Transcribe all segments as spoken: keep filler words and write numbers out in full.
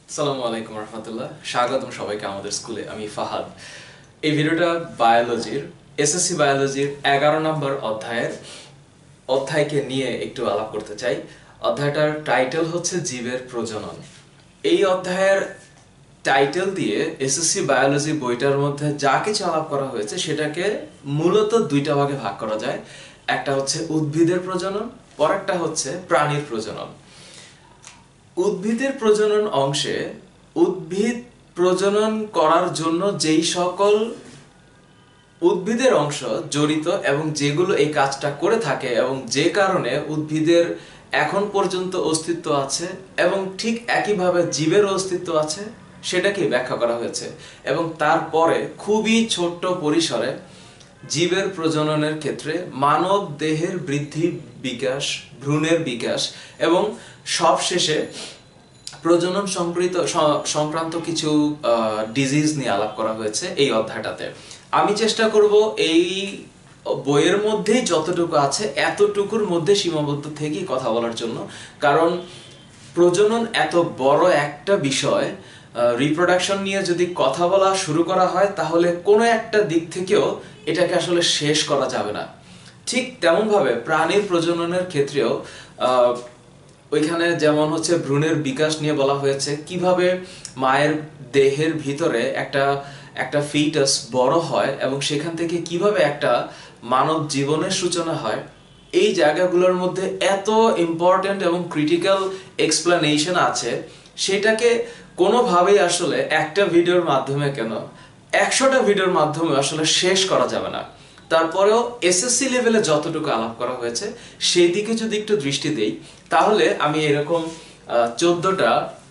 আসসালামু আলাইকুম রহমতুল্লাহ, স্বাগতম সবাইকে আমাদের স্কুলে। আমি ফাহাদ। এই ভিডিওটা বায়োলজির এসএসসি বায়োলজির এগারো নম্বর অধ্যায়ের অধ্যায়কে নিয়ে একটু আলাপ করতে চাই। অধ্যায়টার টাইটেল হচ্ছে জীবের প্রজনন। এই অধ্যায়ের টাইটেল দিয়ে এসএসসি বায়োলজি বইটার মধ্যে যা কিছু আলাপ করা হয়েছে সেটাকে মূলত দুইটা ভাগে ভাগ করা যায়। একটা হচ্ছে উদ্ভিদের প্রজনন, পরেরটা হচ্ছে প্রাণীর প্রজনন। উদ্ভিদের প্রজনন অংশে উদ্ভিদ প্রজনন করার জন্য যেই সকল উদ্ভিদের অংশ জড়িত এবং যেগুলো এই কাজটা করে থাকে এবং যে কারণে উদ্ভিদের এখন পর্যন্ত অস্তিত্ব আছে এবং ঠিক একইভাবে জীবের অস্তিত্ব আছে সেটাকে ব্যাখ্যা করা হয়েছে। এবং তারপরে খুবই ছোট্ট পরিসরে জীবের প্রজননের ক্ষেত্রে মানব দেহের বৃদ্ধি, বিকাশ, ভ্রূণের বিকাশ এবং সবশেষে প্রজনন সংক্রান্ত সংক্রান্ত কিছু ডিজিজ নিয়ে আলাপ করা হয়েছে এই অধ্যায়টাতে। আমি চেষ্টা করব এই বইয়ের মধ্যেই যতটুকু আছে এতটুকুর মধ্যে সীমাবদ্ধ থেকেই কথা বলার জন্য, কারণ প্রজনন এত বড় একটা বিষয়। রিপ্রোডাকশন নিয়ে যদি কথা বলা শুরু করা হয় তাহলে কোনো একটা দিক থেকেও এটাকে আসলে শেষ করা যাবে না। ঠিক তেমনভাবে প্রাণীর প্রজননের ক্ষেত্রেও ওইখানে যেমন হচ্ছে ভ্রূণের বিকাশ নিয়ে বলা হয়েছে, কিভাবে মায়ের দেহের ভিতরে একটা একটা ফিটাস বড় হয় এবং সেখান থেকে কিভাবে একটা মানব জীবনের সূচনা হয়। এই জায়গাগুলোর মধ্যে এত ইম্পর্টেন্ট এবং ক্রিটিক্যাল এক্সপ্লেনেশন আছে, সেটাকে কোনোভাবেই আসলে একটা ভিডিওর মাধ্যমে কেন একশোটা ভিডিওর মাধ্যমে আসলে শেষ করা যাবে না। তারপরেও এসএসসি লেভেলে যতটুকু আলাপ করা হয়েছে সেই দিকে যদি একটু দৃষ্টি দেই তাহলে আমি এরকম চোদ্দটা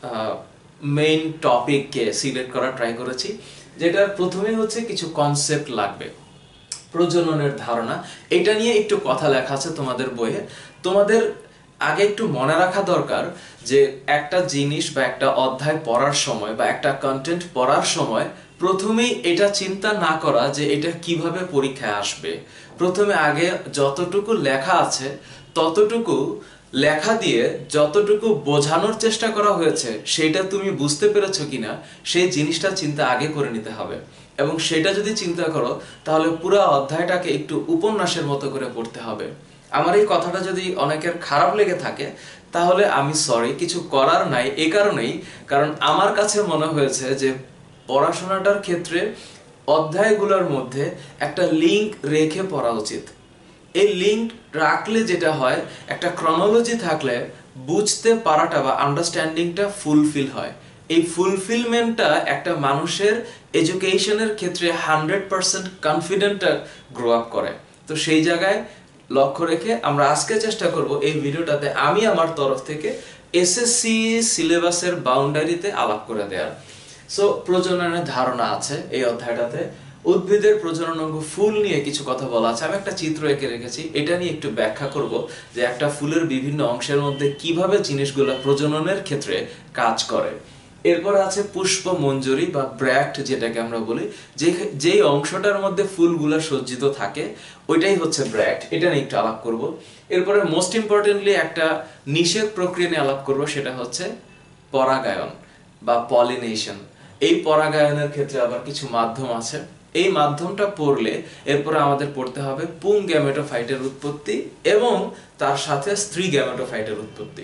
মেইন টপিককে সিলেক্ট করার ট্রাই করেছি, যেটার প্রথমেই হচ্ছে কিছু কনসেপ্ট লাগবে। প্রজননের ধারণা, এটা নিয়ে একটু কথা লেখা আছে তোমাদের বইয়ে। তোমাদের আগে একটু মনে রাখা দরকার যে একটা জিনিস বা একটা অধ্যায় পড়ার সময় বা একটা কন্টেন্ট পড়ার সময় প্রথমেই এটা চিন্তা না করা যে এটা কিভাবে পরীক্ষায় আসবে। প্রথমে আগে যতটুকু লেখা আছে ততটুকু লেখা দিয়ে যতটুকু বোঝানোর চেষ্টা করা হয়েছে সেটা তুমি বুঝতে পেরেছো কিনা সেই জিনিসটা চিন্তা আগে করে নিতে হবে। এবং সেটা যদি চিন্তা করো তাহলে পুরো অধ্যায়টাকে একটু উপন্যাসের মতো করে পড়তে হবে। আমার এই কথাটা যদি অনেকের খারাপ লেগে থাকে তাহলে আমি সরি, কিছু করার নাই। এই কারণেই কারণ আমার কাছে মনে হয়েছে যে পড়াশোনাটার ক্ষেত্রে অধ্যায়গুলোর মধ্যে একটা লিঙ্ক রেখে পড়া উচিত। এই লিঙ্ক রাখলে যেটা হয়, একটা ক্রনোলজি থাকলে বুঝতে পারাটা বা আন্ডারস্ট্যান্ডিংটা ফুলফিল হয়। এই ফুলফিলমেন্টটা একটা মানুষের এডুকেশনের ক্ষেত্রে হান্ড্রেড পার্সেন্ট কনফিডেন্টটা গ্রো আপ করে। তো সেই জায়গায় লক্ষ্য রেখে আমরা আজকে চেষ্টা করব এই ভিডিওটাতে আমি আমার তরফ থেকে এসএসসি সিলেবাসের বাউন্ডারিতে আলাপ করে দেওয়ার। সো প্রজননের ধারণা আছে এই অধ্যায়টাতে। উদ্ভিদের প্রজনন অঙ্গ ফুল নিয়ে কিছু কথা বলা আছে। আমি একটা চিত্র এঁকে রেখেছি, এটা নিয়ে একটু ব্যাখ্যা করব যে একটা ফুলের বিভিন্ন অংশের মধ্যে কিভাবে জিনিসগুলো প্রজননের ক্ষেত্রে কাজ করে। এরপর আছে পুষ্প মঞ্জরি বা ব্র্যাক্ট, যেটাকে আমরা বলি, যে যেই অংশটার মধ্যে ফুলগুলো সজ্জিত থাকে ওইটাই হচ্ছে ব্র্যাক্ট। এটা নিয়ে একটু আলাপ করব। এরপরে মোস্ট ইম্পর্টেন্টলি একটা নিষেক প্রক্রিয়া নিয়ে আলাপ করব, সেটা হচ্ছে পরাগায়ন বা পলিনেশন। এই পরাগায়নের ক্ষেত্রে আবার কিছু মাধ্যম আছে। এই মাধ্যমটা পড়লে এরপরে আমাদের পড়তে হবে পুং গ্যামেটোফাইটের উৎপত্তি এবং তার সাথে স্ত্রী গ্যামেটোফাইটের উৎপত্তি।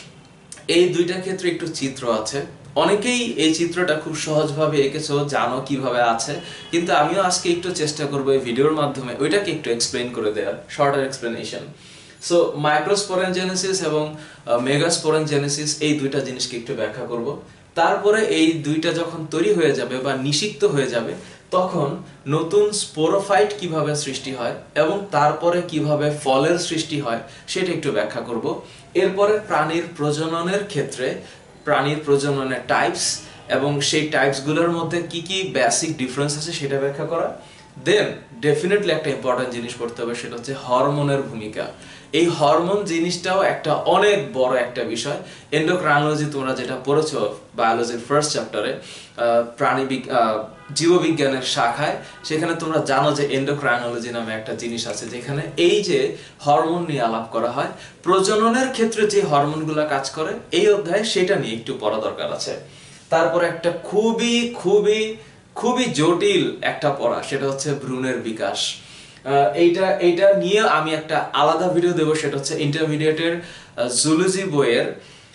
এই দুইটা ক্ষেত্রে একটু চিত্র আছে। অনেকেই এই চিত্রটা খুব সহজভাবে এঁকেছো, জানো কিভাবে আছে, কিন্তু আমিও আজকে একটু চেষ্টা করবো এই ভিডিওর মাধ্যমে ওইটাকে একটু এক্সপ্লেন করে দেওয়ার, শর্টার এক্সপ্লেনেশন। সো মাইক্রোস্পোরেনজেনেসিস এবং মেগাস্পোরেনজেনেসিস এই দুইটা জিনিসকে একটু ব্যাখ্যা করব। তারপরে এই দুইটা যখন তৈরি হয়ে যাবে বা নিষিক্ত হয়ে যাবে তখন নতুন স্পোরোফাইট কিভাবে সৃষ্টি হয় এবং তারপরে কিভাবে ফলের সৃষ্টি হয় সেটা একটু ব্যাখ্যা করব। এরপরে প্রাণীর প্রজননের ক্ষেত্রে প্রাণীর প্রজননের টাইপস এবং সেই টাইপসগুলোর মধ্যে কি কি বেসিক ডিফারেন্স আছে সেটা ব্যাখ্যা করা। দেন ডেফিনেটলি একটা ইম্পর্টেন্ট জিনিস পড়তে হবে, সেটা হচ্ছে হরমোনের ভূমিকা। এই হরমোন জিনিসটাও একটা অনেক বড় একটা বিষয়। এন্ডোক্রাইনোলজি তোমরা যেটা পড়েছো বায়োলজির ফার্স্ট চ্যাপ্টারে, প্রাণী জীববিজ্ঞানের শাখায়, সেখানে তোমরা জানো যে এন্ডোক্রাইনোলজি নামে একটা জিনিস আছে, যেখানে এই যে হরমোন নিয়ে আলাপ করা হয়, প্রজননের ক্ষেত্রে যে হরমোনগুলো কাজ করে এই অধ্যায়ে সেটা নিয়ে একটু পড়া দরকার আছে। তারপরে একটা খুবই খুবই খুবই জটিল একটা পড়া, সেটা হচ্ছে ভ্রূণের বিকাশ। এইটা এইটা নিয়ে আমি একটা আলাদা ভিডিও দেবো, সেটা হচ্ছে ইন্টারমিডিয়েটের জুলজি বইয়ের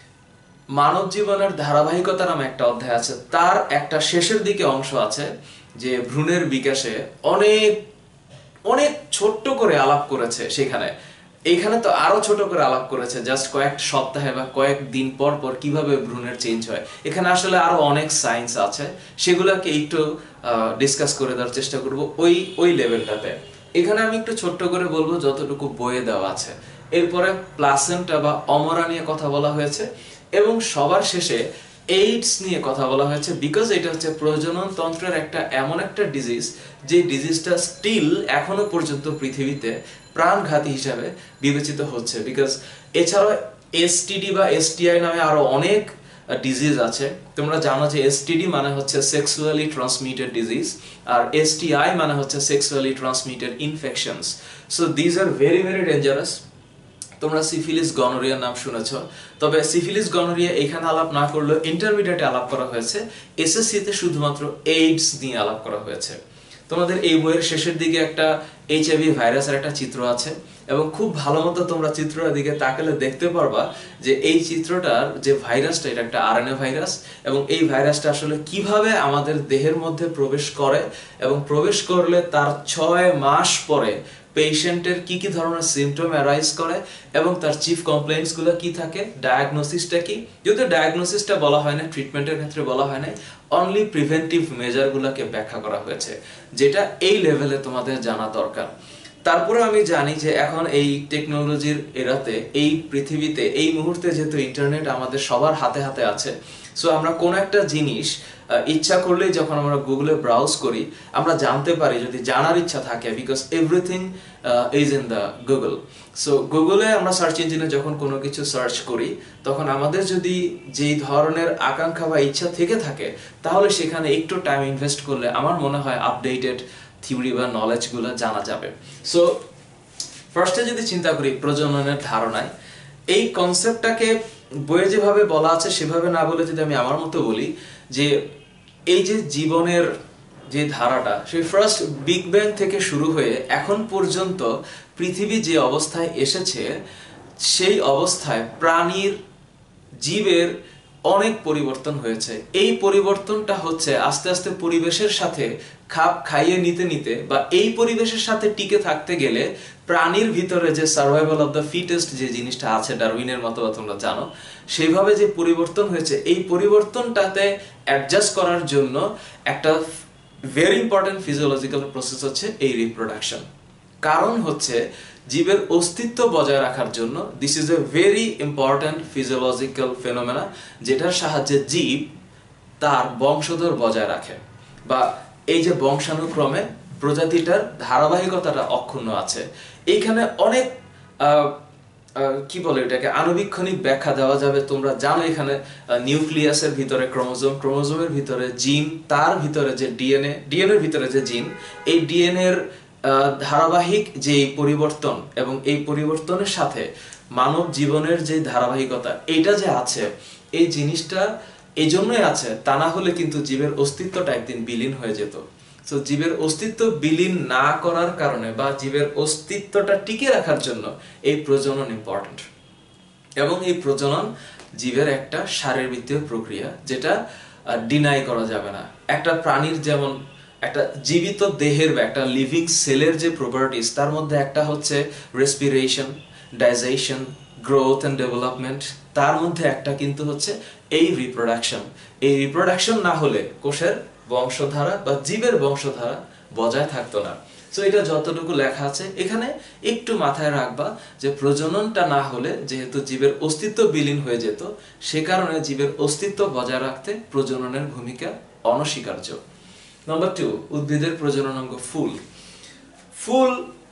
মানব জীবনের ধারাবাহিকতা নামে একটা অধ্যায় আছে, তার একটা শেষের দিকে অংশ আছে যে ভ্রূণের বিকাশে অনেক অনেক ছোট্ট করে আলাপ করেছে সেখানে। এইখানে তো আরো ছোট করে আলাপ করেছে, জাস্ট কয়েক সপ্তাহে বা কয়েক দিন পর পর কিভাবে ভ্রূণের চেঞ্জ হয়। এখানে আসলে আরো অনেক সায়েন্স আছে, সেগুলোকে একটু ডিসকাস করে দেওয়ার চেষ্টা করব ওই ওই লেভেলটাতে। এখানে আমি একটু ছোট্ট করে বলবো যতটুকু বইয়ে দেওয়া আছে। এরপরে প্লাসেন্টা বা অমরা নিয়ে কথা বলা হয়েছে, এবং সবার শেষে এইডস নিয়ে কথা বলা হয়েছে, বিকজ এটা হচ্ছে প্রজনন তন্ত্রের একটা এমন একটা ডিজিজ যে ডিজিজটা স্টিল এখনো পর্যন্ত পৃথিবীতে প্রাণঘাতী হিসাবে বিবেচিত হচ্ছে। বিকজ এছাড়াও এসটিডি বা এসটিআই নামে আরো অনেক ডিজিজ আছে। তোমরা জানো যে এসটিডি মানে হচ্ছে সেক্সুয়ালি ট্রান্সমিটেড ডিজিজ, আর এসটিআই মানে হচ্ছে sexually transmitted infections. So these are very very dangerous. তোমরা সিফিলিস গনোরিয়ার নাম শুনেছ, তবে সিফিলিস গনোরিয়া এখানে আলাপ না করলেও ইন্টারমিডিয়েটে আলাপ করা হয়েছে, এসএসসি তে শুধুমাত্র এইডস নিয়ে আলাপ করা হয়েছে। তোমাদের এই বইয়ের শেষের দিকে একটা এইচআইভি ভাইরাসের একটা চিত্র আছে, এবং খুব ভালো মতো তোমরা চিত্রটার দিকে তাকালে দেখতে পারবা যে এই চিত্রটার যে ভাইরাসটা, এটা একটা আরএনএ ভাইরাস, এবং এই ভাইরাসটা আসলে কিভাবে আমাদের দেহের মধ্যে প্রবেশ করে, এবং প্রবেশ করলে তার ছয় মাস পরে পেশেন্টের কি কি ধরনের সিমটম অ্যারাইজ করে, এবং তার চিফ কমপ্লেইন্টস গুলো কি থাকে, ডায়াগনোসিসটা কি। যদিও ডায়াগনোসিসটা বলা হয় না, ট্রিটমেন্টের ক্ষেত্রে বলা হয় না, অনলি প্রিভেন্টিভ মেজার গুলোকে ব্যাখ্যা করা হয়েছে, যেটা এই লেভেলে তোমাদের জানা দরকার। তারপরে আমি জানি যে এখন এই টেকনোলজির এরাতে, এই পৃথিবীতে এই মুহূর্তে যেহেতু ইন্টারনেট আমাদের সবার হাতে হাতে আছে, সো আমরা কোন একটা জিনিস ইচ্ছা করলেই যখন আমরা গুগলে ব্রাউজ করি আমরা জানতে পারি, যদি জানার ইচ্ছা থাকে, because everything is in the Google. So গুগলে আমরা সার্চ ইঞ্জিনে যখন কোনো কিছু সার্চ করি, তখন আমাদের যদি যেই ধরনের আকাঙ্ক্ষা বা ইচ্ছা থেকে থাকে, তাহলে সেখানে একটু টাইম ইনভেস্ট করলে আমার মনে হয় আপডেটেড থিওরি বা নলেজগুলো জানা যাবে। সো ফার্স্টে যদি চিন্তা করি প্রজননের ধারণায়, এই কনসেপ্টটাকে বইয়ে যেভাবে বলা আছে সেভাবে না বলে যদি আমি আমার মতো বলি, যে এই যে জীবনের যে ধারাটা, সেই ফার্স্ট বিগ ব্যাং থেকে শুরু হয়ে এখন পর্যন্ত পৃথিবী যে অবস্থায় এসেছে, সেই অবস্থায় প্রাণীর, জীবের অনেক পরিবর্তন হয়েছে। এই পরিবর্তনটা হচ্ছে আস্তে আস্তে পরিবেশের সাথে খাপ খাইয়ে নিতে নিতে, বা এই পরিবেশের সাথে টিকে থাকতে গেলে প্রাণীর ভিতরে যে সার্ভাইভাল অফ দ্য ফিটেস্ট যে জিনিসটা আছে ডারউইনের মতবাদ তোমরা জানো, সেইভাবে যে পরিবর্তন হয়েছে, এই পরিবর্তনটাতে অ্যাডজাস্ট করার জন্য একটা ভেরি ইম্পর্টেন্ট ফিজিওলজিক্যাল প্রসেস হচ্ছে এই রিপ্রোডাকশন। কারণ হচ্ছে জীবের অস্তিত্ব বজায় রাখার জন্য this is a very important physiological phenomena, যেটার সাহায্যে জীব তার বংশধর বজায় রাখে, বা এই যে বংশানুক্রমে প্রজাতিটার ধারাবাহিকতাটা অক্ষুণ্ণ আছে। এইখানে অনেক কি বলে এটাকে আণুবীক্ষণিক ব্যাখ্যা দেওয়া যাবে। তোমরা জানো এখানে নিউক্লিয়াসের ভিতরে ক্রোমোজোম, ক্রোমোজোমের ভিতরে জিন, তার ভিতরে যে ডিএনএ, ডিএনএ এর ভিতরে যে জিন, এই ডিএনএ এর ধারাবাহিক যে পরিবর্তন, এবং এই পরিবর্তনের সাথে মানব জীবনের যে ধারাবাহিকতা, এইটা যে আছে, এই জিনিসটা এই জন্যই আছে, তা না হলে কিন্তু জীবের অস্তিত্বটা একদিন বিলীন হয়ে যেত। সো জীবের অস্তিত্ব বিলীন না করার কারণে, বা জীবের অস্তিত্বটা টিকে রাখার জন্য এই প্রজনন ইম্পর্টেন্ট। এবং এই প্রজনন জীবের একটা শারীরবৃত্তীয় প্রক্রিয়া, যেটা ডিনাই করা যাবে না। একটা প্রাণীর যেমন একটা জীবিত দেহের বা একটা লিভিং সেলের যে প্রপার্টিস, তার মধ্যে একটা হচ্ছে respiration, digestion, growth and development, তার মধ্যে একটা কিন্তু হচ্ছে এই রিপ্রোডাকশন। এই রিপ্রোডাকশন না হলে কোষের বংশধারা বা জীবের বংশধারা বজায় থাকতো না। সো এটা যতটুকু লেখা আছে এখানে একটু মাথায় রাখবা, যে প্রজননটা না হলে যেহেতু জীবের অস্তিত্ব বিলীন হয়ে যেত, সে কারণে জীবের অস্তিত্ব বজায় রাখতে প্রজননের ভূমিকা অনস্বীকার্য। নাম্বার টু, উদ্ভিদের প্রজননাঙ্গ ফুল। ফুল,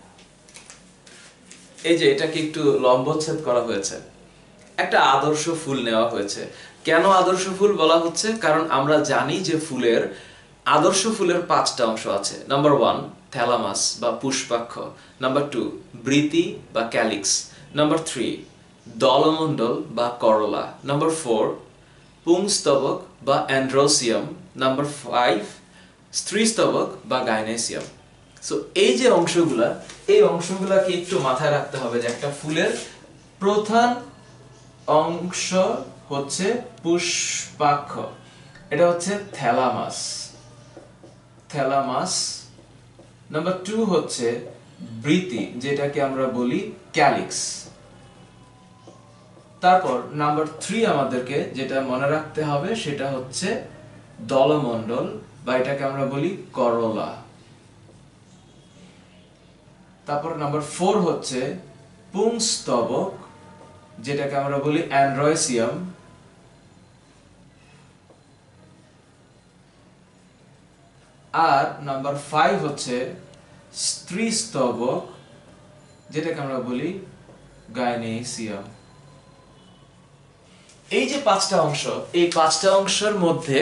এই যে এটাকে একটু লম্বচ্ছেদ করা হয়েছে, একটা আদর্শ ফুল নেওয়া হয়েছে। কেন আদর্শ ফুল বলা হচ্ছে? কারণ আমরা জানি যে ফুলের আদর্শ ফুলের পাঁচটা অংশ আছে। নাম্বার ওয়ান, থ্যালামাস বা পুষ্পাক্ষ। নাম্বার টু, বৃতি বা ক্যালিক্স। নাম্বার থ্রি, দলমণ্ডল বা করলা। নাম্বার ফোর, পুংস্তবক বা অ্যান্ড্রোসিয়াম, নাম্বার ফাইভ স্ত্রীস্তবক বা গাইনেসিয়াম। সো এই যে অংশগুলা, এই অংশগুলাকে একটু মাথায় রাখতে হবে যে একটা ফুলের প্রধান অংশ হচ্ছে পুষ্পাক্ষ, এটা হচ্ছে থ্যালামাস, থ্যালামাস। নাম্বার টু হচ্ছে বৃতি, যেটাকে আমরা বলি ক্যালিক্স। তারপর নাম্বার থ্রি আমাদেরকে যেটা মনে রাখতে হবে সেটা হচ্ছে দলমণ্ডল বা এটাকে আমরা বলি করোলা। তারপর নাম্বার ফোর হচ্ছে পুংস্তবক, যেটাকে আমরা বলি অ্যান্ড্রোসিয়াম। আর নাম্বার ফাইভ হচ্ছে স্ত্রীস্তবক, যেটাকে আমরা বলি গাইনেসিয়াম। এই যে পাঁচটা অংশ, এই পাঁচটা অংশের মধ্যে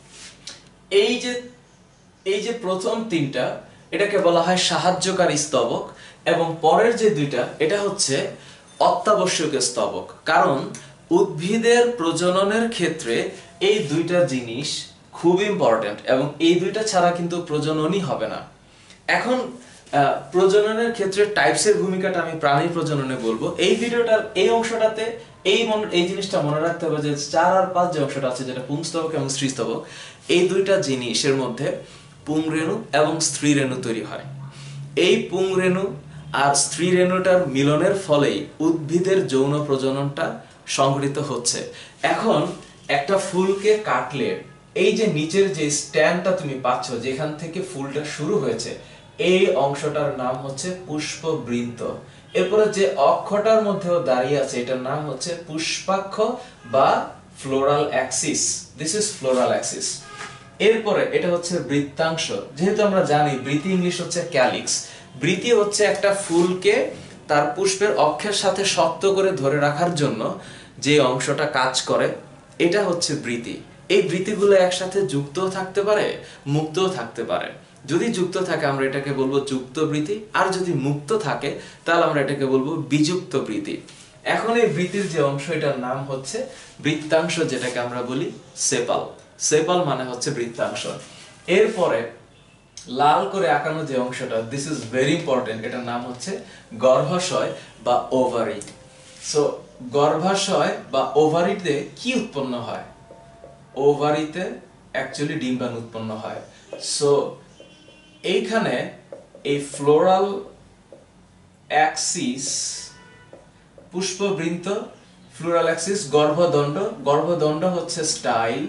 এই যে এই যে প্রথম তিনটা, এটাকে বলা হয় সাহায্যকারী স্তবক, এবং পরের যে দুইটা এটা হচ্ছে অত্যাবশ্যকীয় স্তবক। কারণ উদ্ভিদের প্রজননের ক্ষেত্রে এই দুইটা জিনিস খুব ইম্পর্টেন্ট, এবং এই দুইটা ছাড়া কিন্তু প্রজননই হবে না। এখন প্রজননের ক্ষেত্রে টাইপসের ভূমিকাটা আমি প্রাণী প্রজননে বলবো। এই ভিডিওটার এই অংশটাতে এই এই জিনিসটা মনে রাখতে হবে যে চার আর পাঁচ যে অংশটা আছে, যেটা পুংস্তবক এবং স্ত্রীস্তবক, এই দুইটা জিনিসের মধ্যে পুংরেণু এবং স্ত্রীরেণু তৈরি হয়। এই পুংরেণু আর স্ত্রীরেণুটার মিলনের ফলেই উদ্ভিদের যৌন প্রজননটা সংঘটিত হচ্ছে। এখন একটা ফুলকে কাটলে এই যে নিচের যে স্ট্যান্ডটা তুমি পাচ্ছ, যেখান থেকে ফুলটা শুরু হয়েছে, এই অংশটার নাম হচ্ছে পুষ্পবৃন্ত। এরপরে যে অক্ষটার মধ্যেও দাঁড়িয়ে আছে, এটার নাম হচ্ছে পুষ্পাক্ষ বা floral axis. This is floral axis. এরপরে এটা হচ্ছে বৃত্তাংশ। যেহেতু আমরা জানি বৃতি ইংলিশ হচ্ছে ক্যালিক্স, বৃতি হচ্ছে একটা ফুলকে তার পুষ্পের অক্ষের সাথে শক্ত করে ধরে রাখার জন্য যে অংশটা কাজ করে, এটা হচ্ছে বৃতি। এই বৃতিগুলো একসাথে যুক্তও থাকতে পারে, মুক্তও থাকতে পারে। যদি যুক্ত থাকে আমরা এটাকে বলবো যুক্ত বৃতি, আর যদি মুক্ত থাকে তাহলে আমরা এটাকে বলবো বিযুক্ত বৃতি। এখন এই বৃতির যে অংশ, এটার নাম হচ্ছে বৃত্তাংশ, যেটাকে আমরা বলি সেপাল। সেপাল মানে হচ্ছে বৃত্তাংশ। এরপরে লাল করে আঁকানো যে অংশটা, দিস ইজ ভেরি ইম্পর্টেন্ট, এটার নাম হচ্ছে গর্ভাশয় বা ওভারি। সো গর্ভাশয় বা ওভারিতে কি উৎপন্ন হয়? ওভারিতে অ্যাকচুয়ালি ডিম্বাণু উৎপন্ন হয়। সো এইখানে এই ফ্লোরাল অ্যাক্সিস, পুষ্পবৃন্ত, ফ্লোরাল অ্যাক্সিস, গর্ভদণ্ড, গর্ভদণ্ড হচ্ছে স্টাইল,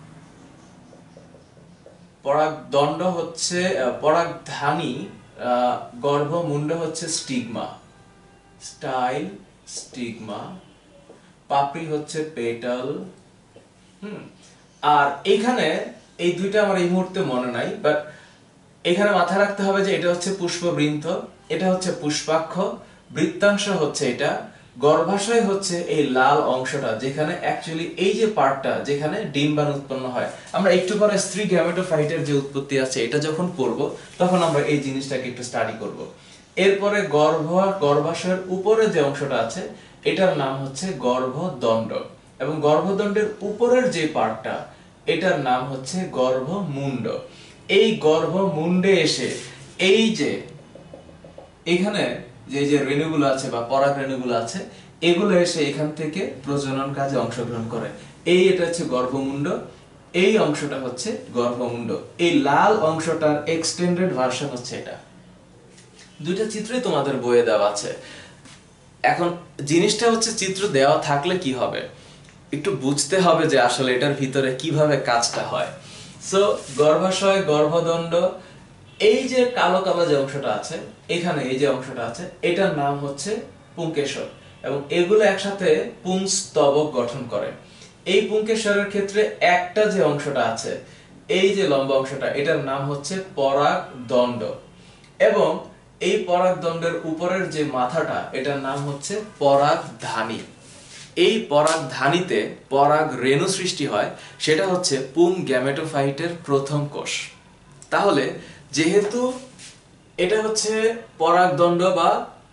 পরাগদণ্ড হচ্ছে পরাগধানী, গর্ভমুণ্ড হচ্ছে স্টিগমা, স্টাইল, স্টিগমা, পাপড়ি হচ্ছে পেটাল। হুম আর এখানে এই দুইটা আমার এই মুহূর্তে মনে নাই, বাট এখানে মাথায় রাখতে হবে যে এটা হচ্ছে পুষ্পবৃন্ত, এটা হচ্ছে পুষ্পাক্ষ, বৃত্তাংশ হচ্ছে এটা, গর্ভাশয় হচ্ছে এই লাল অংশটা, যেখানে অ্যাকচুয়ালি এই যে পার্টটা যেখানে ডিম্বাণু উৎপন্ন হয়। আমরা একটু পরে স্ত্রী গ্যামেটোফাইটের যে উৎপত্তি আছে এটা যখন পড়ব, তখন আমরা এই জিনিসটাকে একটু স্টাডি করব। এরপরে গর্ভ গর্ভাশয়ের উপরে যে অংশটা আছে, এটার নাম হচ্ছে গর্ভদণ্ড, এবং গর্ভদণ্ডের উপরের যে পার্টটা, এটার নাম হচ্ছে গর্ভমুণ্ড। এই গর্ভমুণ্ডে এসে এই যে এখানে যে যে রেণুগুলো আছে বা পরাগ রেণুগুলো আছে, এগুলো এসে এখান থেকে প্রজনন কাজে অংশগ্রহণ করে। এই এটা হচ্ছে গর্ভমুণ্ড, এই অংশটা হচ্ছে গর্ভমুণ্ড। এই লাল অংশটার এক্সটেন্ডেড ভার্সন হচ্ছে এটা। দুইটা চিত্রই তোমাদের বইয়ে দেওয়া আছে। এখন জিনিসটা হচ্ছে চিত্র দেওয়া থাকলে কি হবে, একটু বুঝতে হবে যে আসলে এটার ভিতরে কিভাবে কাজটা হয়। সো গর্ভাশয়, গর্ভদণ্ড, এই যে কালো কালো যে অংশটা আছে, এখানে এই যে অংশটা আছে, এটার নাম হচ্ছে পুংকেশর, এবং এগুলো একসাথে পুংস্তবক গঠন করে। এই পুংকেশরের ক্ষেত্রে একটা যে অংশটা আছে, এই যে লম্বা অংশটা, এটার নাম হচ্ছে পরাগদণ্ড, এবং এই পরাগদণ্ডের উপরের যে মাথাটা, এটার নাম হচ্ছে পরাগধানী। এই পরাগধানীতে পরাগ রেণু সৃষ্টি হয়, সেটা হচ্ছে পুং গ্যামেটোফাইটের প্রথম কোষ। তাহলে যেহেতু এটা হচ্ছে পরাগদণ্ড বা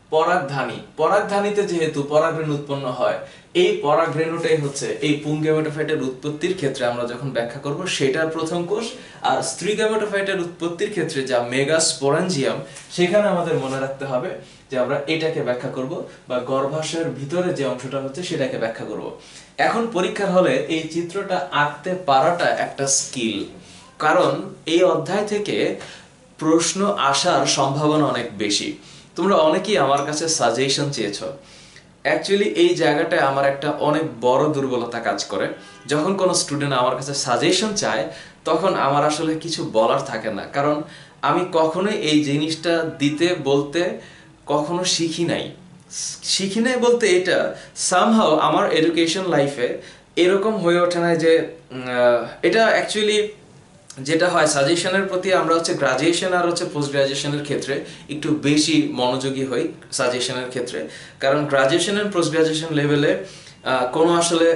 পরাগধানী, পরাগধানীতে যেহেতু পরাগরেণু উৎপন্ন হয়, এই পরাগরেণুটাই হচ্ছে এই পুং গ্যামেটোফাইটের উৎপত্তির ক্ষেত্রে আমরা যখন ব্যাখ্যা করব সেটার প্রথম কোষ। আর স্ত্রী গ্যামেটোফাইটের উৎপত্তির ক্ষেত্রে যা মেগাস্পোরাঞ্জিয়াম, সেখানে আমাদের মনে রাখতে হবে যে আমরা এটাকে ব্যাখ্যা করব, বা গর্ভাশয়ের ভিতরে যে অংশটা হচ্ছে সেটাকে ব্যাখ্যা করব। এখন পরীক্ষার হলে এই চিত্রটা আঁকতে পারাটা একটা স্কিল, কারণ এই অধ্যায় থেকে প্রশ্ন আসার সম্ভাবনা অনেক বেশি। তোমরা অনেকেই আমার কাছে সাজেশন চেয়েছো। অ্যাকচুয়ালি এই জায়গাটায় আমার একটা অনেক বড় দুর্বলতা কাজ করে। যখন কোনো স্টুডেন্ট আমার কাছে সাজেশন চায় তখন আমার আসলে কিছু বলার থাকে না, কারণ আমি কখনোই এই জিনিসটা দিতে বলতে কখনো শিখি নাই। শিখি নাই বলতে এটা সামহাও আমার এডুকেশন লাইফে এরকম হয়ে ওঠে না যে এটা অ্যাকচুয়ালি যেটা হয় সাজেশনের প্রতি আমরা হচ্ছে গ্রাজুয়েশন আর হচ্ছে পোস্ট গ্রাজুয়েশনের ক্ষেত্রে একটু বেশি মনোযোগী হই সাজেশনের ক্ষেত্রে, কারণ গ্রাজুয়েশন এন্ড পোস্ট গ্রাজুয়েশন লেভেলে কোনো আসলে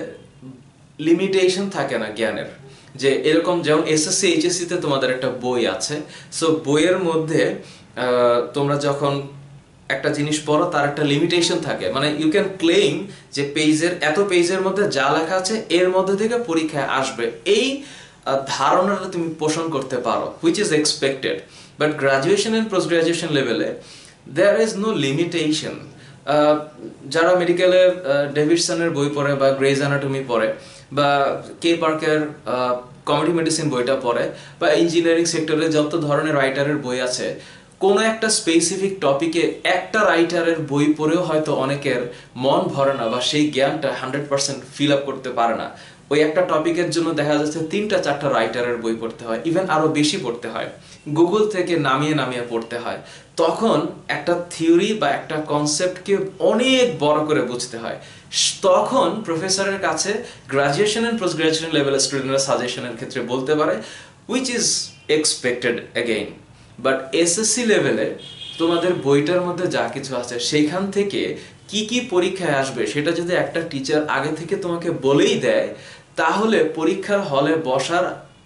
লিমিটেশন থাকে না জ্ঞানের, যে এরকম যেমন এসএসসি এইচএসসি তে তোমাদের একটা বই আছে, সো বইয়ের মধ্যে তোমরা যখন একটা জিনিস পড়ো তার একটা লিমিটেশন থাকে, মানে ইউ ক্যান ক্লেইম যে পেজের এত পেজের মধ্যে যা লেখা আছে এর মধ্যে থেকে পরীক্ষায় আসবে, এই ধারণাটা তুমি পোষণ করতে পারো, which is expected. But graduation and post graduation লেভেলে দেয়ার ইজ নো লিমিটেশন। যারা মেডিকেলে ডেভিডসনের বই পড়ে বা গ্রেজ অ্যানাটমি পড়ে বা কে পার্কের কমিউনিটি মেডিসিন বইটা পড়ে বা ইঞ্জিনিয়ারিং সেক্টরে যত ধরনের রাইটারের বই আছে, কোনো একটা স্পেসিফিক টপিকে একটা রাইটারের বই পড়েও হয়তো অনেকের মন ভরে না বা সেই জ্ঞানটা হান্ড্রেড পার্সেন্ট ফিল আপ করতে পারে না। ওই একটা টপিকের জন্য দেখা যাচ্ছে তিনটা চারটা রাইটারের বই পড়তে হয়, ইভেন আরো বেশি পড়তে হয়, গুগল থেকে নামিয়ে নামিয়ে পড়তে হয়। তখন একটা থিওরি বা একটা কনসেপ্টকে অনেক বড় করে বুঝতে হয়। তখন প্রফেসরের কাছে গ্রাজুয়েশন এন্ড পোস্ট গ্রাজুয়েশন লেভেলের স্টুডেন্টরা সাজেশনের ক্ষেত্রে বলতে পারে, which is expected again. But SSC লেভেলে তোমাদের বইটার মধ্যে যা কিছু আছে সেখান থেকে কি কি পরীক্ষায় আসবে সেটা যদি একটা টিচার আগে থেকে তোমাকে বলেই দেয়, তাহলে পরীক্ষার হলে বসার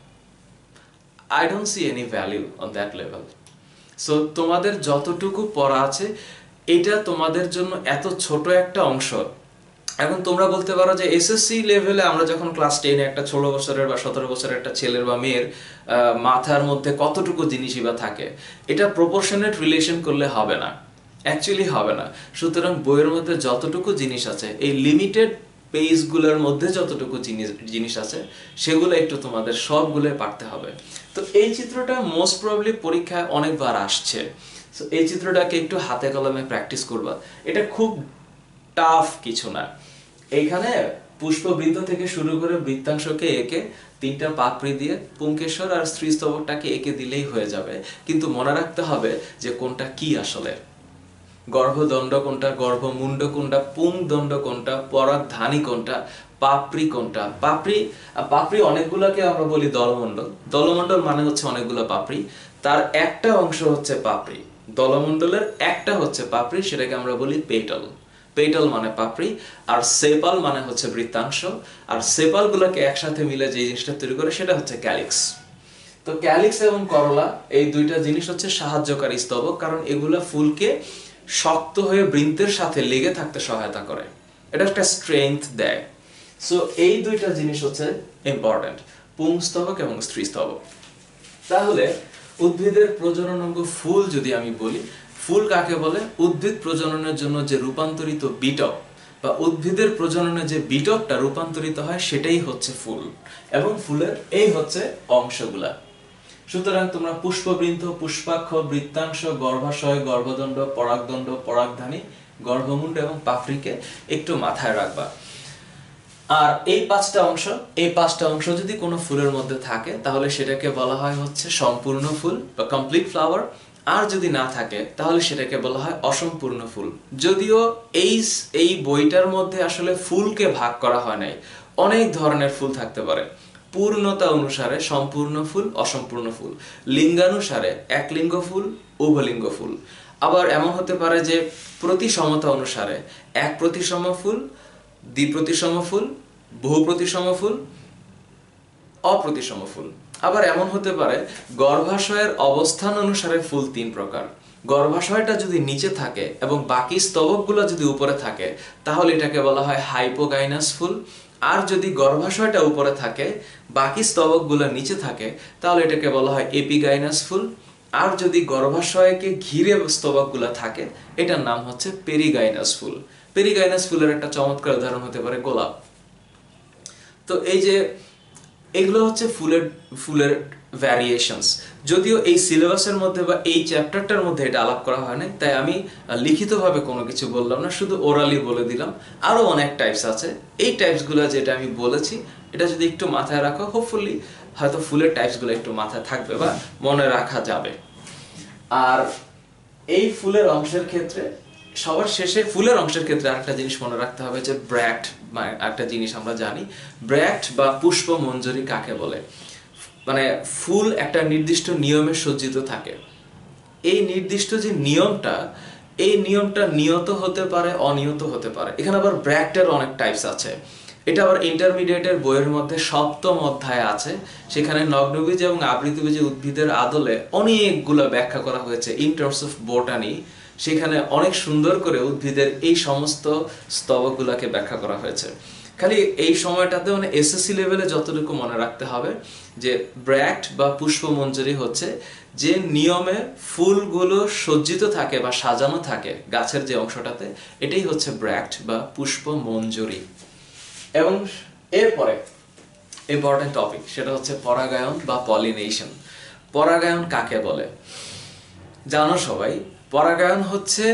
I don't see any value on that level. So তোমাদের যতটুকু পড়া আছে এটা তোমাদের জন্য এত ছোট একটা অংশ। এখন তোমরা বলতে পারো যে এসএসসি লেভেলে আমরা যখন ক্লাস টেনে একটা ষোলো বছরের বা সতেরো বছরের একটা ছেলের বা মেয়ের মাথার মধ্যে কতটুকু জিনিসই বা থাকে, এটা প্রপোর্শনেট রিলেশন করলে হবে না, অ্যাকচুয়ালি হবে না। সুতরাং বইয়ের মধ্যে যতটুকু জিনিস আছে, এই লিমিটেড পেজগুলোর মধ্যে যতটুকু জিনিস জিনিস আছে সেগুলো একটু তোমাদের সবগুলো পারতে হবে। তো এই চিত্রটা মোস্ট প্রবাবলি পরীক্ষায় অনেকবার আসছে, সো এই চিত্রটাকে একটু হাতে কলমে প্র্যাকটিস করবা। এটা খুব টাফ কিছু না। এইখানে পুষ্পবৃন্ত থেকে শুরু করে বৃত্তাংশকে এঁকে তিনটা পাপড়ি দিয়ে পুংকেশর আর স্ত্রীস্তবকটাকে এঁকে দিলেই হয়ে যাবে, কিন্তু মনে রাখতে হবে যে কোনটা কি আসলে, গর্ভদণ্ড কোনটা, গর্ভমুণ্ড কোনটা, পুংদণ্ড কোনটা, পরাগধানী কোনটা, পাপড়ি কোনটা। পাপড়ি পাপড়ি অনেকগুলোকে আমরা বলি দলমণ্ডল। দলমণ্ডল মানে হচ্ছে অনেকগুলো পাপড়ি, তার একটা অংশ হচ্ছে পাপড়ি। দলমণ্ডলের একটা হচ্ছে পাপড়ি, সেটাকে আমরা বলি পেটাল। পেটাল মানে পাপড়ি, আর সেপাল মানে হচ্ছে বৃত্তাংশ। আর সেপাল গুলোকে একসাথে মিলে যে জিনিসটা তৈরি করে সেটা হচ্ছে ক্যালিক্স। তো ক্যালিক্স এবং করলা এই দুইটা জিনিস হচ্ছে সাহায্যকারী স্তবক, কারণ এগুলা ফুলকে শক্ত হয়ে বৃন্তের সাথে লেগে থাকতে সহায়তা করে, এটা একটা স্ট্রেংথ দেয়। সো এই দুইটা জিনিস হচ্ছে ইম্পর্টেন্ট, পুংস্তবক এবং স্ত্রীস্তবক। তাহলে উদ্ভিদের প্রজনন অঙ্গ ফুল যদি আমি বলি, ফুল কাকে বলে? উদ্ভিদ প্রজননের জন্য যে রূপান্তরিত বিটক বা উদ্ভিদের প্রজননে যে বিটকটা রূপান্তরিত হয় সেটাই হচ্ছে ফুল, এবং ফুলের এই হচ্ছে অংশগুলা। সুতরাং তোমরা পুষ্পবৃন্ত, পুষ্পাক্ষ, বৃত্তাংশ, গর্ভাশয়, গর্ভদণ্ড, পরাগদণ্ড, পরাগধানী, গর্ভমুণ্ড এবং পাপড়িকে একটু মাথায় রাখবা। আর এই পাঁচটা অংশ এই পাঁচটা অংশ যদি কোনো ফুলের মধ্যে থাকে তাহলে সেটাকে বলা হয় হচ্ছে সম্পূর্ণ ফুল বা কমপ্লিট ফ্লাওয়ার, আর যদি না থাকে তাহলে সেটাকে বলা হয় অসম্পূর্ণ ফুল। যদিও এই এই বইটার মধ্যে আসলে ফুলকে ভাগ করা হয় নাই, অনেক ধরনের ফুল থাকতে পারে। পূর্ণতা অনুসারে সম্পূর্ণ ফুল, অসম্পূর্ণ ফুল, লিঙ্গানুসারে একলিঙ্গ ফুল, উভলিঙ্গ ফুল। আবার এমন হতে পারে যে প্রতিসমতা অনুসারে এক প্রতিসম ফুল, দ্বিপ্রতিসম ফুল, বহু প্রতিসম ফুল, অপ্রতিসম ফুল। আবার এমন হতে পারে গর্ভাশয়ের অবস্থান অনুসারে ফুল তিন প্রকার, গর্ভাশয়টা যদি নিচে থাকে এবং বাকি স্তবকগুলো যদি উপরে থাকে তাহলে এটাকে বলা হয় হাইপোগাইনাস ফুল। আর যদি গর্ভাশয়টা উপরে থাকে বাকি স্তবকগুলো নিচে থাকে তাহলে এটাকে বলা হয় এপিগাইনাস ফুল। আর যদি গর্ভাশয়কে ঘিরে স্তবকগুলো থাকে এটার নাম হচ্ছে পেরিগাইনাস ফুল। পেরিগাইনাস ফুলের একটা চমৎকার উদাহরণ হতে পারে গোলাপ। তো এই যে এগুলো হচ্ছে ফুলের ফুলের ভ্যারিয়েশনস। যদিও এই সিলেবাসের মধ্যে বা এই চ্যাপ্টারটার মধ্যে এটা আলাপ করা হয় না, তাই আমি লিখিতভাবে কোনো কিছু বললাম না, শুধু ওরালি বলে দিলাম। আরও অনেক টাইপস আছে, এই টাইপসগুলো যেটা আমি বলেছি এটা যদি একটু মাথায় রাখো হোপফুলি হয়তো ফুলের টাইপসগুলো একটু মাথায় থাকবে বা মনে রাখা যাবে। আর এই ফুলের অংশের ক্ষেত্রে সবার শেষে ফুলের অংশের ক্ষেত্রে আরেকটা জিনিস মনে রাখতে হবে যে ব্র্যাক্ট, একটা জিনিস আমরা জানি ব্র্যাক্ট বা পুষ্পমঞ্জরি কাকে বলে। মানে ফুল একটা নির্দিষ্ট নিয়মে সজ্জিত থাকে। এই নির্দিষ্ট যে নিয়মটা, এই নিয়মটা নিয়ত হতে পারে, অনিয়ত হতে পারে। এখানে আবার ব্র্যাক্টের অনেক টাইপস আছে। এটা আবার ইন্টারমিডিয়েটের বইয়ের মধ্যে সপ্তম অধ্যায়ে আছে। সেখানে নগ্নবীজ এবং আবৃতবীজ উদ্ভিদের আদলে অনেকগুলো ব্যাখ্যা করা হয়েছে ইন টার্মস অফ বোটানি। সেখানে অনেক সুন্দর করে উদ্ভিদের এই সমস্ত স্তবকগুলোকে ব্যাখ্যা করা হয়েছে। খালি এই সময়টাতে মানে এসএসসি লেভেলে যতটুকু মনে রাখতে হবে যে ব্র্যাক্ট বা পুষ্পমঞ্জরি হচ্ছে যে নিয়মে ফুলগুলো সজ্জিত থাকে বা সাজানো থাকে গাছের যে অংশটাতে, এটাই হচ্ছে ব্র্যাক্ট বা পুষ্পমঞ্জরি। এবং এরপরে ইম্পর্টেন্ট টপিক সেটা হচ্ছে পরাগায়ন বা পলিনেশন। পরাগায়ন কাকে বলে জানো সবাই? পরাগায়ন হচ্ছে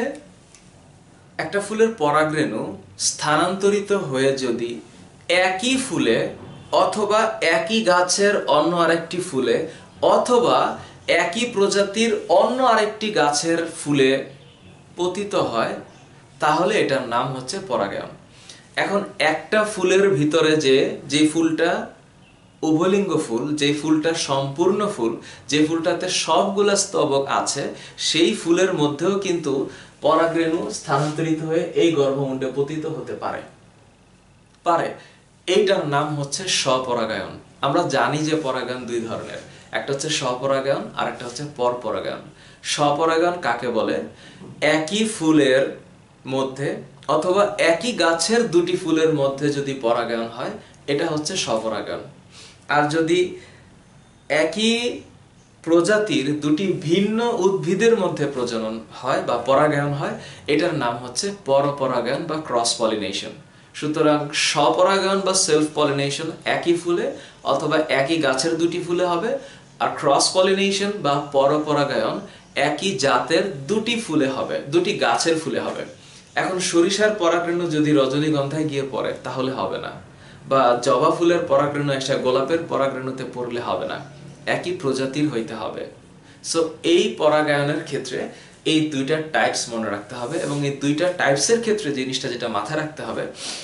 একটা ফুলের পরাগরেণু স্থানান্তরিত হয়ে যদি একই ফুলে অথবা একই গাছের অন্য আরেকটি ফুলে অথবা একই প্রজাতির অন্য আরেকটি গাছের ফুলে পতিত হয় তাহলে এটার নাম হচ্ছে পরাগায়ন। এখন একটা ফুলের ভিতরে যে যে ফুলটা উভলিঙ্গ ফুল, যে ফুলটা সম্পূর্ণ ফুল, যে ফুলটাতে সবগুলা স্তবক আছে, সেই ফুলের মধ্যেও কিন্তু পরাগরেণু স্থানান্তরিত হয়ে এই গর্ভমুণ্ডে পতিত হতে পারে পারে এইটার নাম হচ্ছে স্বপরাগায়ন। আমরা জানি যে পরাগায়ন দুই ধরনের, একটা হচ্ছে স্বপরাগায়ন আর একটা হচ্ছে পরপরাগায়ন। স্বপরাগায়ন কাকে বলে? একই ফুলের মধ্যে অথবা একই গাছের দুটি ফুলের মধ্যে যদি পরাগায়ন হয় এটা হচ্ছে স্বপরাগায়ন। আর যদি একই প্রজাতির দুটি ভিন্ন উদ্ভিদের মধ্যে প্রজনন হয় বা পরাগায়ন হয় এটার নাম হচ্ছে পরপরাগায়ন বা ক্রস পলিনেশন। সুতরাং স্বপরাগায়ন বা সেলফ পলিনেশন একই ফুলে অথবা একই গাছের দুটি ফুলে হবে, আর ক্রস পলিনেশন বা পরপরাগায়ন একই জাতের দুটি ফুলে হবে, দুটি গাছের ফুলে হবে। এখন সরিষার পরাগরেণু যদি রজনীগন্ধায় গিয়ে পড়ে তাহলে হবে না, বা জবা ফুলের পরাগরেণু এসে গোলাপের পরাগরেণুতে পড়লে হবে না, একই প্রজাতির হইতে হবে। সো এই পরাগায়নের ক্ষেত্রে এই দুইটা টাইপস মনে রাখতে হবে, এবং এই দুইটা টাইপসের ক্ষেত্রে জিনিসটা যেটা মাথায় রাখতে হবে,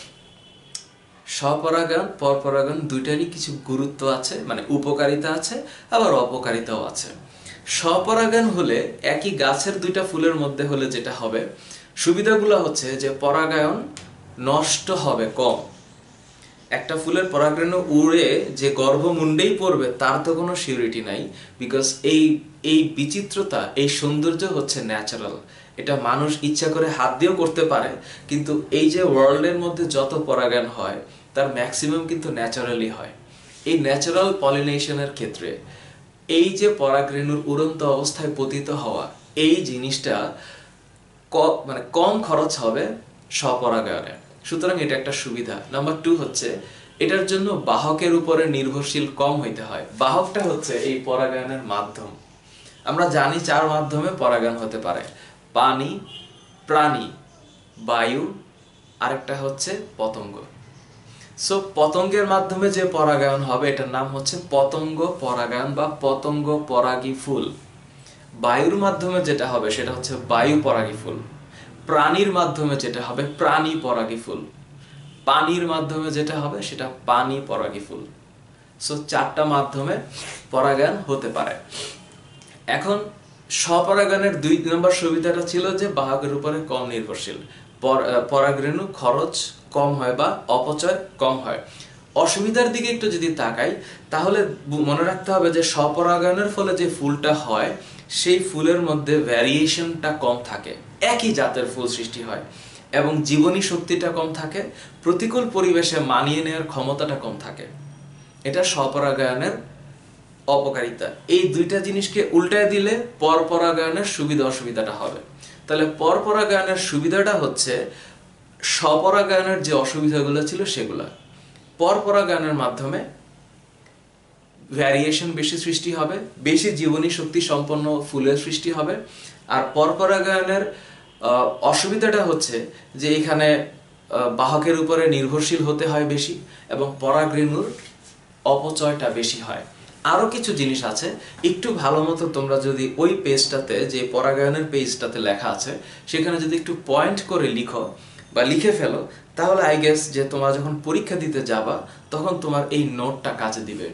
স্বপরাগায়ন পরপরাগায়ন দুইটারই কিছু গুরুত্ব আছে, মানে উপকারিতা আছে আবার অপকারিতাও আছে। স্বপরাগায়ন হলে একই গাছের দুইটা ফুলের মধ্যে হলে যেটা হবে সুবিধাগুলো হচ্ছে যে পরাগায়ন নষ্ট হবে কম। একটা ফুলের পরাগরেণু উড়ে যে গর্ভমুণ্ডেই পড়বে তার তো কোনো সিউরিটি নাই, বিকজ এই এই বিচিত্রতা, এই সৌন্দর্য হচ্ছে ন্যাচারাল। এটা মানুষ ইচ্ছা করে হাত দিয়েও করতে পারে, কিন্তু এই যে ওয়ার্ল্ডের মধ্যে যত পরাগায়ন হয় তার ম্যাক্সিমাম কিন্তু ন্যাচারালি হয়। এই ন্যাচারাল পলিনেশনের ক্ষেত্রে এই যে পরাগরেণুর উড়ন্ত অবস্থায় পতিত হওয়া, এই জিনিসটা মানে কম খরচ হবে স্বপরাগায়নে। সুতরাং এটা একটা সুবিধা। নাম্বার টু হচ্ছে এটার জন্য বাহকের উপরে নির্ভরশীল কম হইতে হয়। বাহকটা হচ্ছে এই পরাগায়নের মাধ্যম। আমরা জানি চার মাধ্যমে পরাগায়ন হতে পারে: পানি, প্রাণী, বায়ু, আরেকটা হচ্ছে পতঙ্গ। সো পতঙ্গের মাধ্যমে যে পরাগায়ন হবে এটার নাম হচ্ছে পতঙ্গ পরাগায়ন বা পতঙ্গ পরাগী ফুল। বায়ুর মাধ্যমে যেটা হবে সেটা হচ্ছে বায়ু পরাগী ফুল। প্রাণীর মাধ্যমে যেটা হবে প্রাণী পরাগী ফুল। পানির মাধ্যমে যেটা হবে সেটা পানি পরাগী ফুল। সো চারটা মাধ্যমে পরাগায়ন হতে পারে। এখন স্বপরাগায়নের দুই নম্বর সুবিধাটা ছিল যে বাহকের উপরে কম নির্ভরশীল, পরাগরেণু খরচ কম হয় বা অপচয় কম হয়। অসুবিধার দিকে একটু যদি তাকাই তাহলে মনে রাখতে হবে যে স্বপরাগায়নের ফলে যে ফুলটা হয় সেই ফুলের মধ্যে ভ্যারিয়েশনটা কম থাকে, একই জাতের ফুল সৃষ্টি হয় এবং জীবনী শক্তিটা কম থাকে, প্রতিকূল পরিবেশে মানিয়ে নেওয়ার ক্ষমতাটা কম থাকে। এটা স্বপরাগায়নের অপকারিতা। এই দুইটা জিনিসকে উল্টায় দিলে পরপরাগায়নের সুবিধা অসুবিধাটা হবে। তাহলে পরপরাগায়নের সুবিধাটা হচ্ছে স্বপরাগায়নের যে অসুবিধাগুলো ছিল সেগুলা। পরপরাগায়নের মাধ্যমে ভ্যারিয়েশন বেশি সৃষ্টি হবে, বেশি জীবনী শক্তি সম্পন্ন ফুলের সৃষ্টি হবে। আর পরপরাগায়নের অসুবিধাটা হচ্ছে যে এখানে বাহকের উপরে নির্ভরশীল হতে হয় বেশি এবং পরাগরেণুর অপচয়টা বেশি হয়। আরও কিছু জিনিস আছে, একটু ভালো মতো তোমরা যদি ওই পেজটাতে, যে পরাগায়নের পেজটাতে লেখা আছে, সেখানে যদি একটু পয়েন্ট করে লিখো বা লিখে ফেলো, তাহলে আই গেস যে তোমরা যখন পরীক্ষা দিতে যাবা তখন তোমার এই নোটটা কাজে দিবে।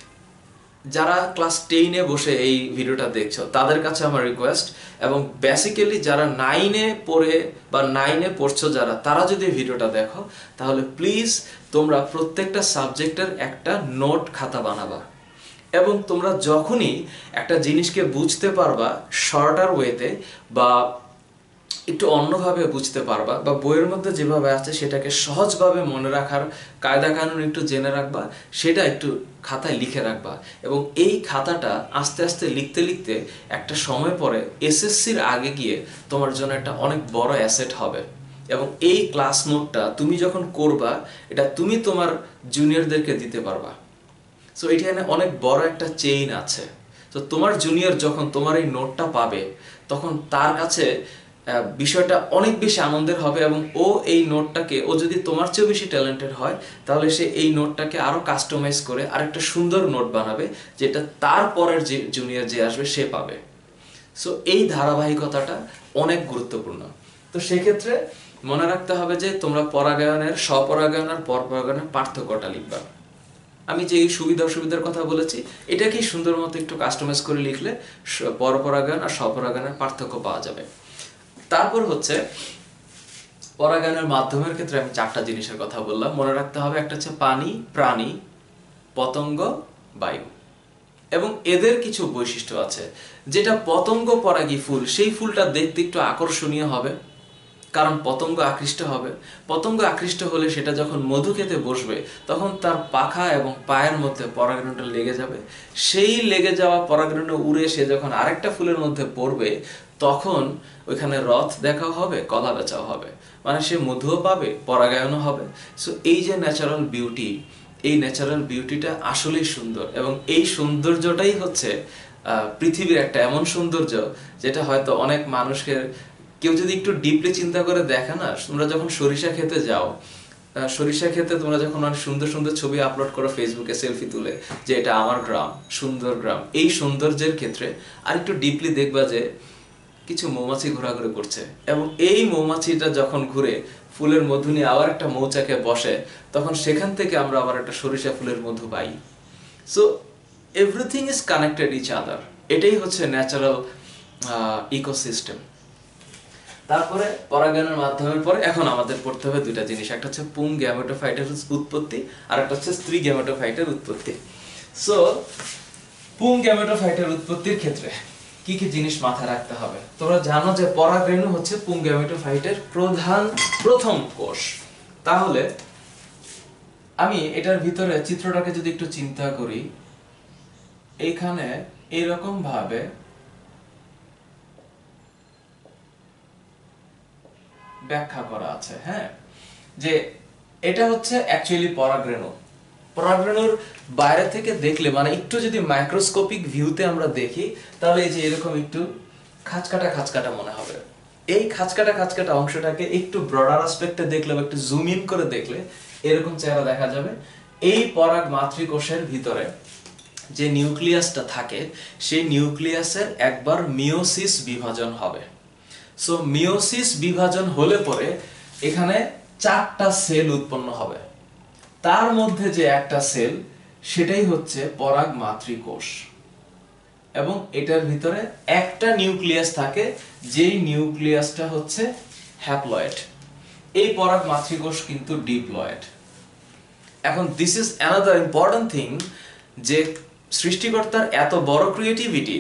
যারা ক্লাস টেনে বসে এই ভিডিওটা দেখছো তাদের কাছে আমার রিকোয়েস্ট, এবং বেসিক্যালি যারা নাইনে পড়ে বা নাইনে পড়ছো যারা, তারা যদি ভিডিওটা দেখো তাহলে প্লিজ তোমরা প্রত্যেকটা সাবজেক্টের একটা নোট খাতা বানাবা। এবং তোমরা যখনই একটা জিনিসকে বুঝতে পারবা শর্টার ওয়েতে বা একটু অন্যভাবে বুঝতে পারবা, বা বইয়ের মধ্যে যেভাবে আছে সেটাকে সহজভাবে মনে রাখার কায়দা কানুন একটু জেনে রাখবা, সেটা একটু খাতায় লিখে রাখবা। এবং এই খাতাটা আস্তে আস্তে লিখতে লিখতে একটা সময় পরে এসএসসির আগে গিয়ে তোমার জন্য একটা অনেক বড় অ্যাসেট হবে। এবং এই ক্লাস নোটটা তুমি যখন করবা, এটা তুমি তোমার জুনিয়রদেরকে দিতে পারবা। সো এখানে অনেক বড় একটা চেইন আছে। তো তোমার জুনিয়র যখন তোমার এই নোটটা পাবে তখন তার কাছে বিষয়টা অনেক বেশি আনন্দের হবে, এবং ও এই নোটটাকে, ও যদি তোমার চেয়েও বেশি ট্যালেন্টেড হয় তাহলে সে এই নোটটাকে আরো কাস্টমাইজ করে আরেকটা সুন্দর নোট বানাবে, যেটা তার পরের যে জুনিয়র যে আসবে সে পাবে। সো এই ধারাবাহিকতাটা অনেক গুরুত্বপূর্ণ। তো সেক্ষেত্রে মনে রাখতে হবে যে তোমরা পরাগায়নের, স্বপরাগায়ন আর পরপরাগায়নের পার্থক্যটা লিখবা। আমি যে এই সুবিধা অসুবিধার কথা বলেছি এটাকেই সুন্দর মতো একটু কাস্টমাইজ করে লিখলে পরপরাগায়ন আর স্বপরাগায়নের পার্থক্য পাওয়া যাবে। তারপর হচ্ছে পরাগায়নের মাধ্যমের ক্ষেত্রে আমি চারটা জিনিসের কথা বললাম, মনে রাখতে হবে। একটা হচ্ছে পানি, প্রাণী, পতঙ্গ, বায়ু। এবং এদের কিছু বৈশিষ্ট্য আছে। যেটা পতঙ্গ পরাগী ফুল, সেই ফুলটা দেখতে একটু আকর্ষণীয় হবে, কারণ পতঙ্গ আকৃষ্ট হবে। পতঙ্গ আকৃষ্ট হলে সেটা যখন মধু খেতে বসবে তখন তার পাখা এবং পায়ের মধ্যে পরাগরেণুটা লেগে যাবে। সেই লেগে যাওয়া পরাগরেণু উড়ে সে যখন আরেকটা ফুলের মধ্যে পড়বে তখন ওইখানে রথ দেখাও হবে, কলা বেচাও হবে, মানে সে মধুও পাবে, পরাগায়নও হবে। সো এই যে ন্যাচারাল বিউটি, এই ন্যাচারাল বিউটিটা আসলেই সুন্দর, এবং এই সৌন্দর্যটাই হচ্ছে পৃথিবীর একটা এমন সৌন্দর্য যেটা হয়তো অনেক মানুষকে, কেউ যদি একটু ডিপলি চিন্তা করে দেখে না, তোমরা যখন সরিষা খেতে যাও, সরিষা খেতে তোমরা যখন অনেক সুন্দর সুন্দর ছবি আপলোড করো ফেসবুকে সেলফি তুলে, যে এটা আমার গ্রাম, সুন্দর গ্রাম, এই সৌন্দর্যের ক্ষেত্রে আর একটু ডিপলি দেখবা যে কিছু মৌমাছি ঘোরাঘুরি করছে, এবং এই মৌমাছিটা যখন ঘুরে ফুলের মধু নিয়ে আবার একটা মৌচাকে বসে, তখন সেখান থেকে আমরা আবার একটা সরিষা ফুলের মধু পাই। So everything is connected each other. এটাই হচ্ছে ন্যাচারাল ইকোসিস্টেম। তারপরে পরাগায়নের মাধ্যমের পরে এখন আমাদের পড়তে হবে দুইটা জিনিস, একটা হচ্ছে পুং গ্যামেটোফাইটের উৎপত্তি আর একটা হচ্ছে স্ত্রী গ্যামেটোফাইটের উৎপত্তি। সো পুং গ্যামেটোফাইটের উৎপত্তির ক্ষেত্রে কি কি জিনিস মাথায় রাখতে হবে? তোমরা জানো যে পরাগরেণু হচ্ছে পুং গ্যামেটোফাইটের প্রধান প্রথম কোষ। তাহলে আমি এটার ভিতরে চিত্রটাকে যদি একটু চিন্তা করি, এইখানে এরকম ভাবে ব্যাখ্যা করা আছে, হ্যাঁ, যে এটা হচ্ছে অ্যাকচুয়ালি পরাগরেণু। পরাগরেণুর বাইরে থেকে দেখলে, মানে একটু যদি মাইক্রোস্কোপিক ভিউতে আমরা দেখি, তাহলে এই যে এরকম একটু খাঁচকাটা খাঁচকাটা মনে হবে। এই খাঁচকাটা খাঁচকাটা অংশটাকে একটু ব্রডার অ্যাসপেক্টে দেখলে বা একটু জুম ইন করে দেখলে এরকম চেহারা দেখা যাবে। এই পরাগ মাতৃকোষের ভিতরে যে নিউক্লিয়াসটা থাকে, সেই নিউক্লিয়াসের একবার মিওসিস বিভাজন হবে। সো মিওসিস বিভাজন হলে পরে এখানে চারটা সেল উৎপন্ন হবে। তার মধ্যে যে একটা সেল, সেটাই হচ্ছে পরাগ মাতৃকোষ, এবং এটার ভিতরে একটা নিউক্লিয়াস থাকে, যেই নিউক্লিয়াসটা হচ্ছে হ্যাপ্লয়েড। এই পরাগ মাতৃকোষ কিন্তু ডিপ্লয়েড। এখন this is another important thing, যে সৃষ্টিকর্তার এত বড় ক্রিয়েটিভিটি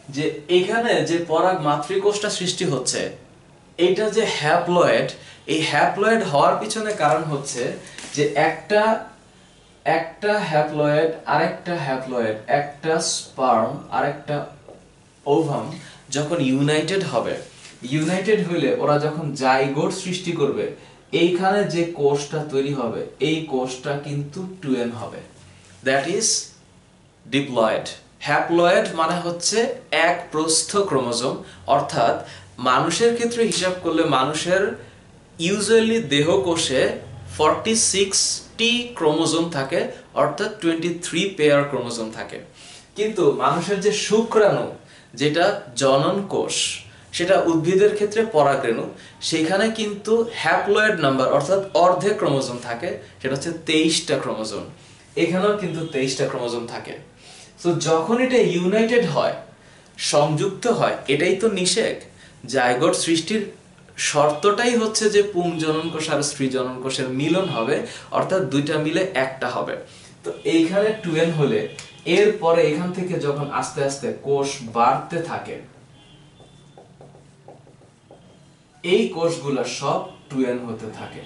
যে এখানে যে পরাগ মাতৃকোষটা সৃষ্টি হচ্ছে এটা যে হ্যাপ্লয়েড, এই হ্যাপ্লয়েড হওয়ার পিছনে কারণ হচ্ছে যে একটা একটা হ্যাপ্লয়েড আরেকটা হ্যাপ্লয়েড, একটা স্পার্ম আরেকটা ওভাম যখন ইউনাইটেড হবে, ইউনাইটেড হইলে ওরা যখন জাইগোট সৃষ্টি করবে, এইখানে যে কোষটা তৈরি হবে এই কোষটা কিন্তু টুয়েন হবে, দ্যাট ইজ ডিপ্লয়েড। হ্যাপ্লয়েড মানে হচ্ছে এক প্রস্থ ক্রোমোজোম, অর্থাৎ মানুষের ক্ষেত্রে হিসাব করলে মানুষের ইউজুয়ালি দেহ কোষে ফর্টি সিক্সটি ক্রোমোজোম থাকে, অর্থাৎ টোয়েন্টি থ্রি পেয়ার ক্রোমোজোম থাকে। কিন্তু মানুষের যে শুক্রাণু, যেটা জনন কোষ, সেটা উদ্ভিদের ক্ষেত্রে পরাগরেণু, সেখানে কিন্তু হ্যাপ্লয়েড নাম্বার অর্থাৎ অর্ধেক ক্রোমোজোম থাকে, সেটা হচ্ছে তেইশটা ক্রোমোজোম। এখানেও কিন্তু তেইশটা ক্রোমোজোম থাকে। তো যখন এটা ইউনাইটেড হয়, সংযুক্ত হয়, এটাই তো নিষেক। জাইগোট সৃষ্টির শর্তটাই হচ্ছে যে পুংজনন কোষ আর স্ত্রী জনন কোষের মিলন হবে, অর্থাৎ দুইটা মিলে একটা হবে। তো এইখানে টুয়েন হলে এরপরে এখান থেকে যখন আস্তে আস্তে কোষ বাড়তে থাকে, এই কোষগুলো সব টুয়েন হতে থাকে,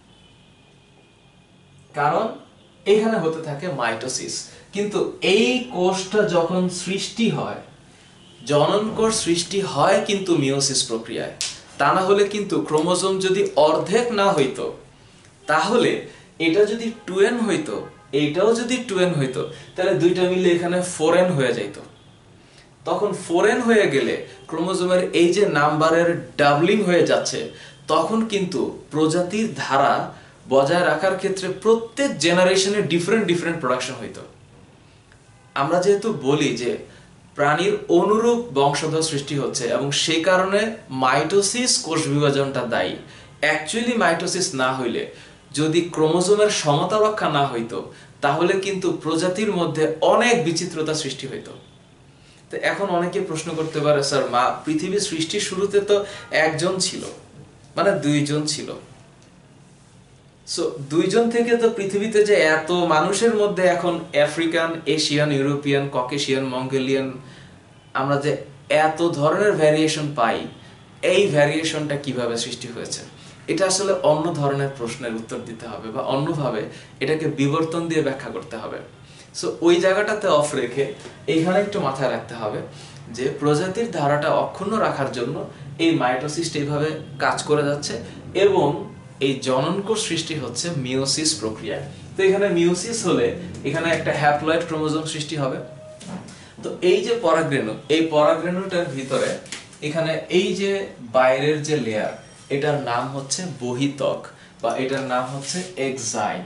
কারণ এখানে হতে থাকে মাইটোসিস। কিন্তু এই কোষটা যখন সৃষ্টি হয়, জনন কোষ সৃষ্টি হয় কিন্তু মিওসিস প্রক্রিয়ায়। তা না হলে কিন্তু ক্রোমোজোম যদি অর্ধেক না হইতো, তাহলে এটা যদি টুয়েন হইতো, এইটাও যদি টুয়েন হইতো, তাহলে দুইটা মিলে এখানে ফোরেন হয়ে যাইত। তখন ফোরেন হয়ে গেলে ক্রোমোজোমের এই যে নাম্বারের ডাবলিং হয়ে যাচ্ছে, তখন কিন্তু প্রজাতির ধারা বজায় রাখার ক্ষেত্রে প্রত্যেক জেনারেশনে ডিফারেন্ট ডিফারেন্ট প্রোডাকশন হইতো। আমরা যেহেতু বলি যে প্রাণীর অনুরূপ বংশধর সৃষ্টি হচ্ছে এবং সেই কারণে মাইটোসিস কোষ বিভাজনটা দায়ী, অ্যাকচুয়ালি মাইটোসিস না হইলে, যদি ক্রোমোজোমের সমতা রক্ষা না হইতো, তাহলে কিন্তু প্রজাতির মধ্যে অনেক বিচিত্রতা সৃষ্টি হইতো। তো এখন অনেকে প্রশ্ন করতে পারে, স্যার মা পৃথিবীর সৃষ্টির শুরুতে তো একজন ছিল, মানে দুইজন ছিল, সো দুইজন থেকে তো পৃথিবীতে যে এত মানুষের মধ্যে এখন African, Asian, European, Caucasian, Mongolian, আমরা যে এত ধরনের ভ্যারিয়েশন পাই, এই ভ্যারিয়েশনটা কিভাবে সৃষ্টি হয়েছে? এটা আসলে অন্য ধরনের প্রশ্নের উত্তর দিতে হবে, বা অন্যভাবে এটাকে বিবর্তন দিয়ে ব্যাখ্যা করতে হবে। সো ওই জায়গাটাতে অফ রেখে এইখানে একটু মাথায় রাখতে হবে যে প্রজাতির ধারাটা অক্ষুণ্ণ রাখার জন্য এই মাইটোসিসটা এইভাবে কাজ করে যাচ্ছে, এবং এই জনন কোষ সৃষ্টি হচ্ছে মিওসিস প্রক্রিয়ায়। তো এখানে মিওসিস হলে এখানে একটা হ্যাপ্লয়েড ক্রোমোজোম সৃষ্টি হবে। তো এই যে পরাগরেণু, এই পরাগরেণুটার ভিতরে এখানে এই যে বাইরের যে লেয়ার, এটার নাম হচ্ছে বহিতক, বা এটার নাম হচ্ছে এক্সাইন।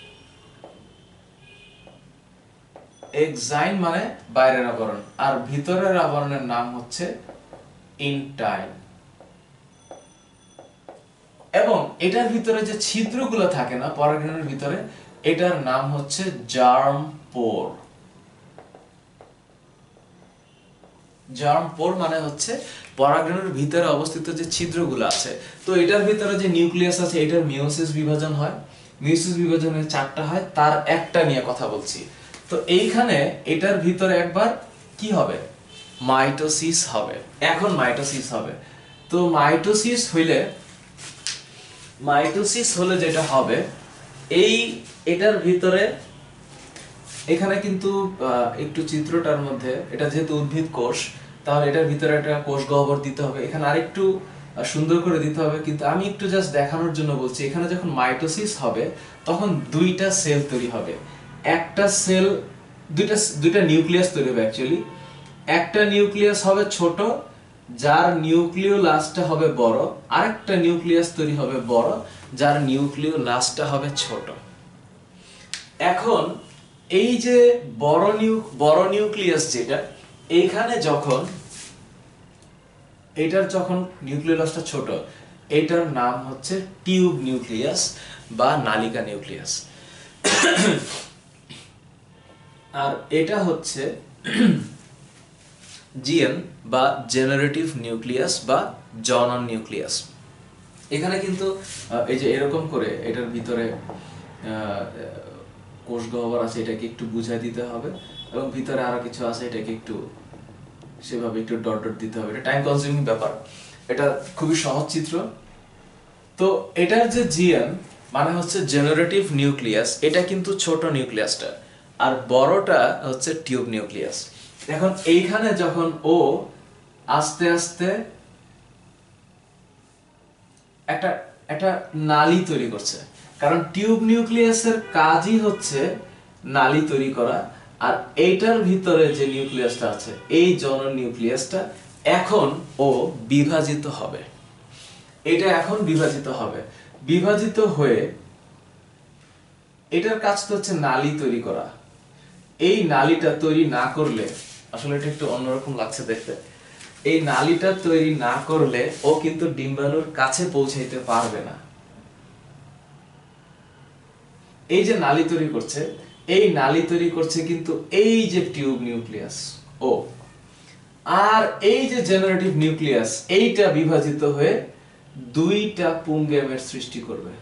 এক্সাইন মানে বাইরের আবরণ, আর ভিতরের আবরণের নাম হচ্ছে ইনটাইন। এবং এটার ভিতরে যে ছিদ্রগুলো থাকে না পরাগরেণুর ভিতরে, এটার নাম হচ্ছে জার্ম পোর। জার্ম পোর মানে হচ্ছে পরাগরেণুর ভিতরে অবস্থিত যে ছিদ্রগুলো আছে। তো এটার ভিতরে যে নিউক্লিয়াস আছে, এটার মিওসিস বিভাজন হয়, মিওসিস বিভাজনের চারটা হয়, তার একটা নিয়ে কথা বলছি। তো এইখানে এটার ভিতরে একবার কি হবে, মাইটোসিস হবে। এখন মাইটোসিস হবে, তো মাইটোসিস হইলে মাইটোসিস হলে যেটা হবে, এই এটার ভিতরে এখানে কিন্তু একটু চিত্রটার মধ্যে, এটা যেহেতু উদ্ভিদ কোষ, তাহলে এটার ভিতরে একটা কোষ গহ্বর দিতে হবে, এখানে আরেকটু সুন্দর করে দিতে হবে, কিন্তু আমি একটু জাস্ট দেখানোর জন্য বলছি। এখানে যখন মাইটোসিস হবে, তখন দুইটা সেল তৈরি হবে। একটা সেল, দুইটা দুইটা নিউক্লিয়াস তৈরি হবে অ্যাকচুয়ালি। একটা নিউক্লিয়াস হবে ছোট, যার নিউক্লিওলাসটা হবে বড়, আরেকটা নিউক্লিয়াস তৈরি হবে বড়, যার নিউক্লিওলাসটা হবে ছোট। এখন এই যে বড় নিউ বড় নিউক্লিয়াস যেটা, এইখানে যখন এটার যখন নিউক্লিওলাসটা ছোট, এটার নাম হচ্ছে টিউব নিউক্লিয়াস বা নালিকা নিউক্লিয়াস। আর এটা হচ্ছে জিএন বা জেনারেটিভ নিউক্লিয়াস বা জনন নিউক্লিয়াস। এখানে কিন্তু এই যে এরকম করে এটার ভিতরে কোষ গহ্বর আছে, এটাকে একটু বুঝাই দিতে হবে, এবং ভিতরে আরো কিছু আছে, এটাকে একটু সেভাবে একটু ডট ডট দিতে হবে, এটা টাইম কনজিউমিং ব্যাপার। এটা খুবই সহজ চিত্র। তো এটার যে জিএন মানে হচ্ছে জেনারেটিভ নিউক্লিয়াস, এটা কিন্তু ছোট নিউক্লিয়াসটা, আর বড়টা হচ্ছে টিউব নিউক্লিয়াস। এখন এইখানে যখন ও আস্তে আস্তে একটা একটা নালী তৈরি করছে, কারণ টিউব নিউক্লিয়াসের কাজই হচ্ছে নালী তৈরি করা, আর এইটার ভিতরে যে নিউক্লিয়াসটা আছে এই জনন নিউক্লিয়াসটা এখন ও বিভাজিত হবে, এটা এখন বিভাজিত হবে। বিভাজিত হয়ে এটার কাজ তো হচ্ছে নালী তৈরি করা। এই নালীটা তৈরি না করলে, আসলে এটা একটু অন্যরকম লাগছে দেখতে, এই নালীটা তৈরি না করলে ও কিন্তু ডিম্বাণুর কাছে পৌঁছাইতে পারবে না। এই যে নালী তৈরি করছে, এই নালী তৈরি করছে কিন্তু এই যে টিউব নিউক্লিয়াস ও, আর এই যে জেনারেটিভ নিউক্লিয়াস এইটা বিভাজিত হয়ে দুইটা পুংগেমেট সৃষ্টি করবে।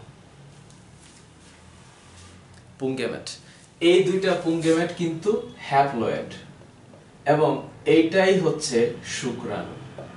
পুংগেমেট, এই দুইটা পুংগেমেট কিন্তু হ্যাপ্লয়েড, এবং এইটাই হচ্ছে শুক্রাণু।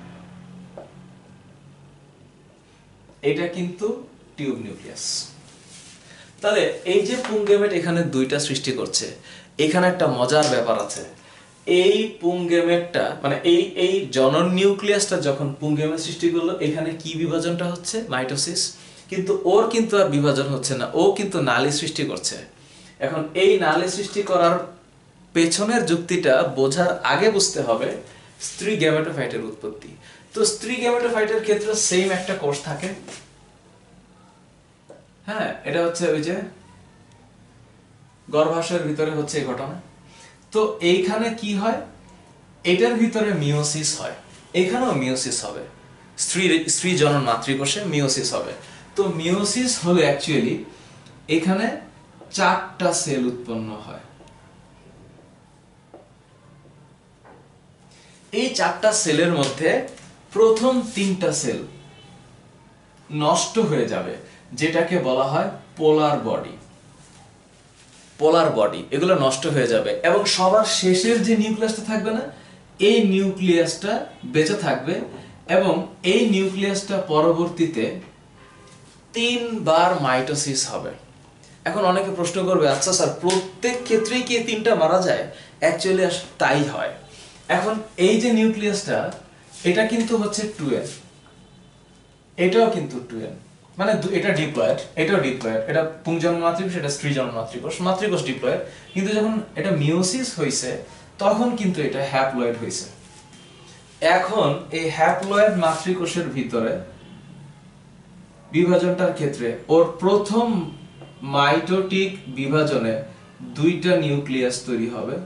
এটা কিন্তু টিউব নিউক্লিয়াস। তাহলে এই যে পুংগেমেট এখানে দুইটা সৃষ্টি করছে, এখানে একটা মজার ব্যাপার আছে। এই পুংগেমেটটা মানে এই এই জনন নিউক্লিয়াসটা যখন পুংগেমেট সৃষ্টি করলো, এখানে কি বিভাজনটা হচ্ছে? মাইটোসিস। কিন্তু ওর কিন্তু আর বিভাজন হচ্ছে না, ও কিন্তু নালী সৃষ্টি করছে। এখন এই নালী সৃষ্টি করার পেছনের যুক্তিটা বোঝার আগে বুঝতে হবে স্ত্রী গ্যামেটোফাইটের উৎপত্তি। তো স্ত্রী গ্যামেটোফাইটের ক্ষেত্রে সেম একটা কোষ থাকে, হ্যাঁ, এটা হচ্ছে ওই যে গর্ভাশয়ের ভিতরে হচ্ছে এই ঘটনা। তো এইখানে কি হয়, এটার ভিতরে মিওসিস হয়, এখানেও মিওসিস হবে, স্ত্রী স্ত্রী জনন মাতৃকোষে মিওসিস হবে। তো মিওসিস হলে অ্যাকচুয়ালি এখানে চারটা সেল উৎপন্ন হয়। এই চারটা সেলের মধ্যে প্রথম তিনটা সেল নষ্ট হয়ে যাবে, যেটাকে বলা হয় পোলার বডি। পোলার বডি এগুলো নষ্ট হয়ে যাবে, এবং সবার শেষের যে নিউক্লিয়াসটা থাকবে না, এই নিউক্লিয়াসটা বেঁচে থাকবে, এবং এই নিউক্লিয়াসটা পরবর্তীতে তিনবার মাইটোসিস হবে। এখন অনেকে প্রশ্ন করবে, আচ্ছা স্যার প্রত্যেক ক্ষেত্রেই কি তিনটা মারা যায়? অ্যাকচুয়ালি তাই হয়। এখন এই যে নিউক্লিয়াসটা, এটা কিন্তু হচ্ছে টুয়েল, এটাও কিন্তু টুয়েল, মানে এটা ডিপ্লয়েড, এটাও ডিপ্লয়েড, এটা পুংজনন মাতৃকোষ, এটা স্ত্রী জনন মাতৃকোষ, মাতৃকোষ ডিপ্লয়েড। কিন্তু যখন এটা মিওসিস হইছে তখন কিন্তু এটা হ্যাপ্লয়েড হইছে। এখন এই হ্যাপ্লয়েড মাতৃকোষের ভিতরে বিভাজনটার ক্ষেত্রে ওর প্রথম মাইটোটিক বিভাজনে দুইটা নিউক্লিয়াস তৈরি হবে,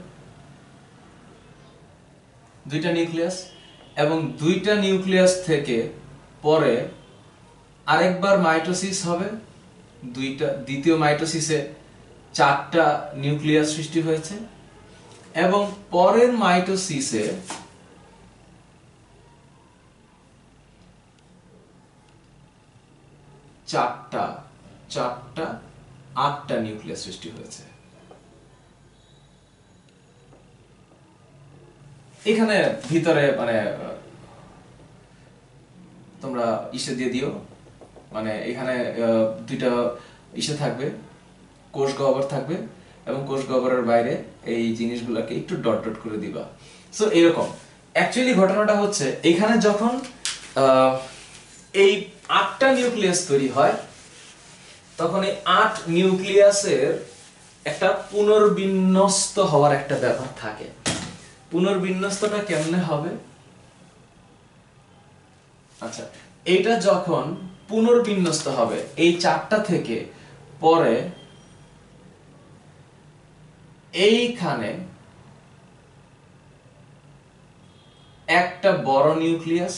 দুইটা নিউক্লিয়াস, এবং দুইটা নিউক্লিয়াস থেকে পরে আরেকবার মাইটোসিস হবে, দুইটা, দ্বিতীয় মাইটোসিসে চারটা নিউক্লিয়াস সৃষ্টি হয়েছে, এবং পরের মাইটোসিসে চারটা চারটা আটটা নিউক্লিয়াস সৃষ্টি হয়েছে। এখানে ভিতরে মানে তোমরা ইসে দিয়ে দিও, মানে এখানে দুইটা ইসে থাকবে, কোষ গহ্বর থাকবে, এবং কোষ গহ্বরের বাইরে এই জিনিসগুলোকে একটু ডট ডট করে দিবা। সো এরকম অ্যাকচুয়ালি ঘটনাটা হচ্ছে, এখানে যখন এই আটটা নিউক্লিয়াস তৈরি হয়, তখন এই আট নিউক্লিয়াসের একটা পুনর্বিন্যস্ত হওয়ার একটা ব্যাপার থাকে। পুনর্বিন্যস্তটা কেমনে হবে? আচ্ছা, এটা যখন পুনর্বিন্যস্ত হবে এই চারটা থেকে, পরে এইখানে একটা বড় নিউক্লিয়াস,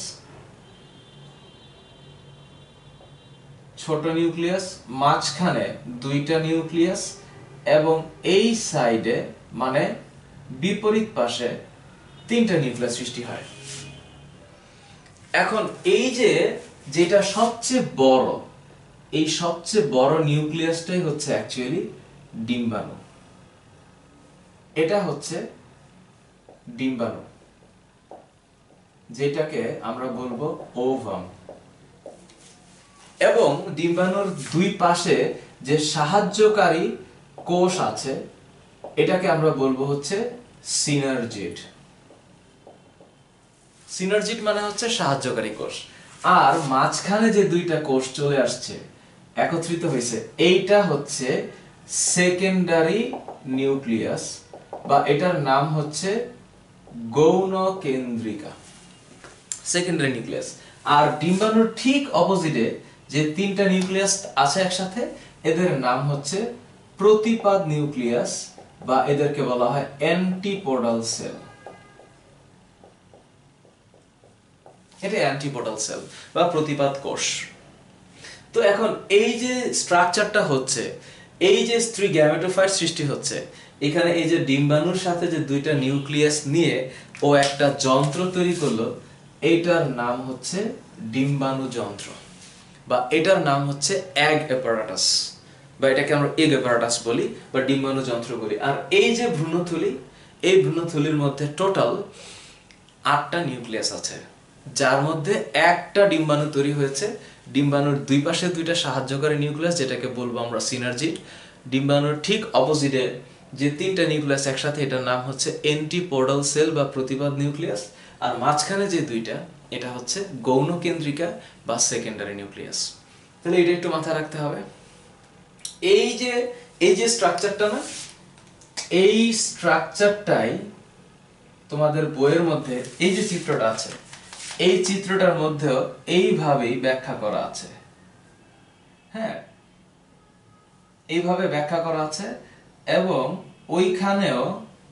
ছোট নিউক্লিয়াস, মাঝখানে দুইটা নিউক্লিয়াস, এবং এই সাইডে মানে বিপরীত পাশে তিনটা নিউক্লিয়াস সৃষ্টি হয়। এখন এই যে যেটা সবচেয়ে বড়, এই সবচেয়ে বড় নিউক্লিয়াসটাই হচ্ছে অ্যাকচুয়ালি ডিম্বাণু। এটা হচ্ছে ডিম্বাণু। যেটাকে আমরা বলবো ওভাম। এবং ডিম্বাণুর দুই পাশে যে সাহায্যকারী কোষ আছে এটাকে আমরা বলবো হচ্ছে সিনার্জিড। সিনার্জিড মানে হচ্ছে সাহায্যকারী কোষ। আর মাঝখানে যে দুইটা কোষ চলে আসছে একত্রিত হয়েছে এইটা হচ্ছে সেকেন্ডারি নিউক্লিয়াস, বা এটার নাম হচ্ছে গৌণ কেন্দ্রিকা, সেকেন্ডারি নিউক্লিয়াস। আর ডিম্বাণুর ঠিক অপোজিটে যে তিনটা নিউক্লিয়াস আছে একসাথে এদের নাম হচ্ছে প্রতিপাদ নিউক্লিয়াস, বা এদেরকে বলা হয় অ্যান্টিপোডাল সেল। এটা অ্যান্টিপোডাল সেল বা প্রতিপাদ কোষ। তো এখন এই যে স্ট্রাকচারটা হচ্ছে, এই যে স্ত্রী গ্যামেটোফাইট সৃষ্টি হচ্ছে, এখানে এই যে ডিম্বাণুর সাথে যে দুইটা নিউক্লিয়াস নিয়ে ও একটা যন্ত্র তৈরি করলো, এইটার নাম হচ্ছে ডিম্বাণু যন্ত্র, বা এটার নাম হচ্ছে এগ অ্যাপারাটাস, বা এটাকে আমরা এগ অ্যাপারাটাস বলি বা ডিম্বাণু যন্ত্র বলি। আর এই যে ভ্রূণথলি, এই ভ্রূণথলির মধ্যে টোটাল আটটা নিউক্লিয়াস আছে, যার মধ্যে একটা ডিম্বাণু তৈরি হয়েছে। ডিম্বাণুর দুই পাশে দুইটা সাহায্যকারী নিউক্লিয়াস, যেটাকে বলবো আমরা সিনার্জিড। ডিম্বাণুর ঠিক অপোজিটে যে তিনটা নিউক্লিয়াস একসাথে, এটার নাম হচ্ছে অ্যান্টিপোডাল সেল বা প্রতিপাদ নিউক্লিয়াস। আর মাঝখানে যে দুইটা, এটা হচ্ছে গৌণ কেন্দ্রিকা বা সেকেন্ডারি নিউক্লিয়াস। তাহলে এটা একটু মাথায় রাখতে হবে। এই যে এই যে স্ট্রাকচারটা না, এই স্ট্রাকচারটাই তোমাদের বইয়ের মধ্যে এই যে চিত্রটা আছে, এই চিত্রটার মধ্যেও এইভাবেই ব্যাখ্যা করা আছে। হ্যাঁ, এইভাবে ব্যাখ্যা করা আছে, এবং ওইখানেও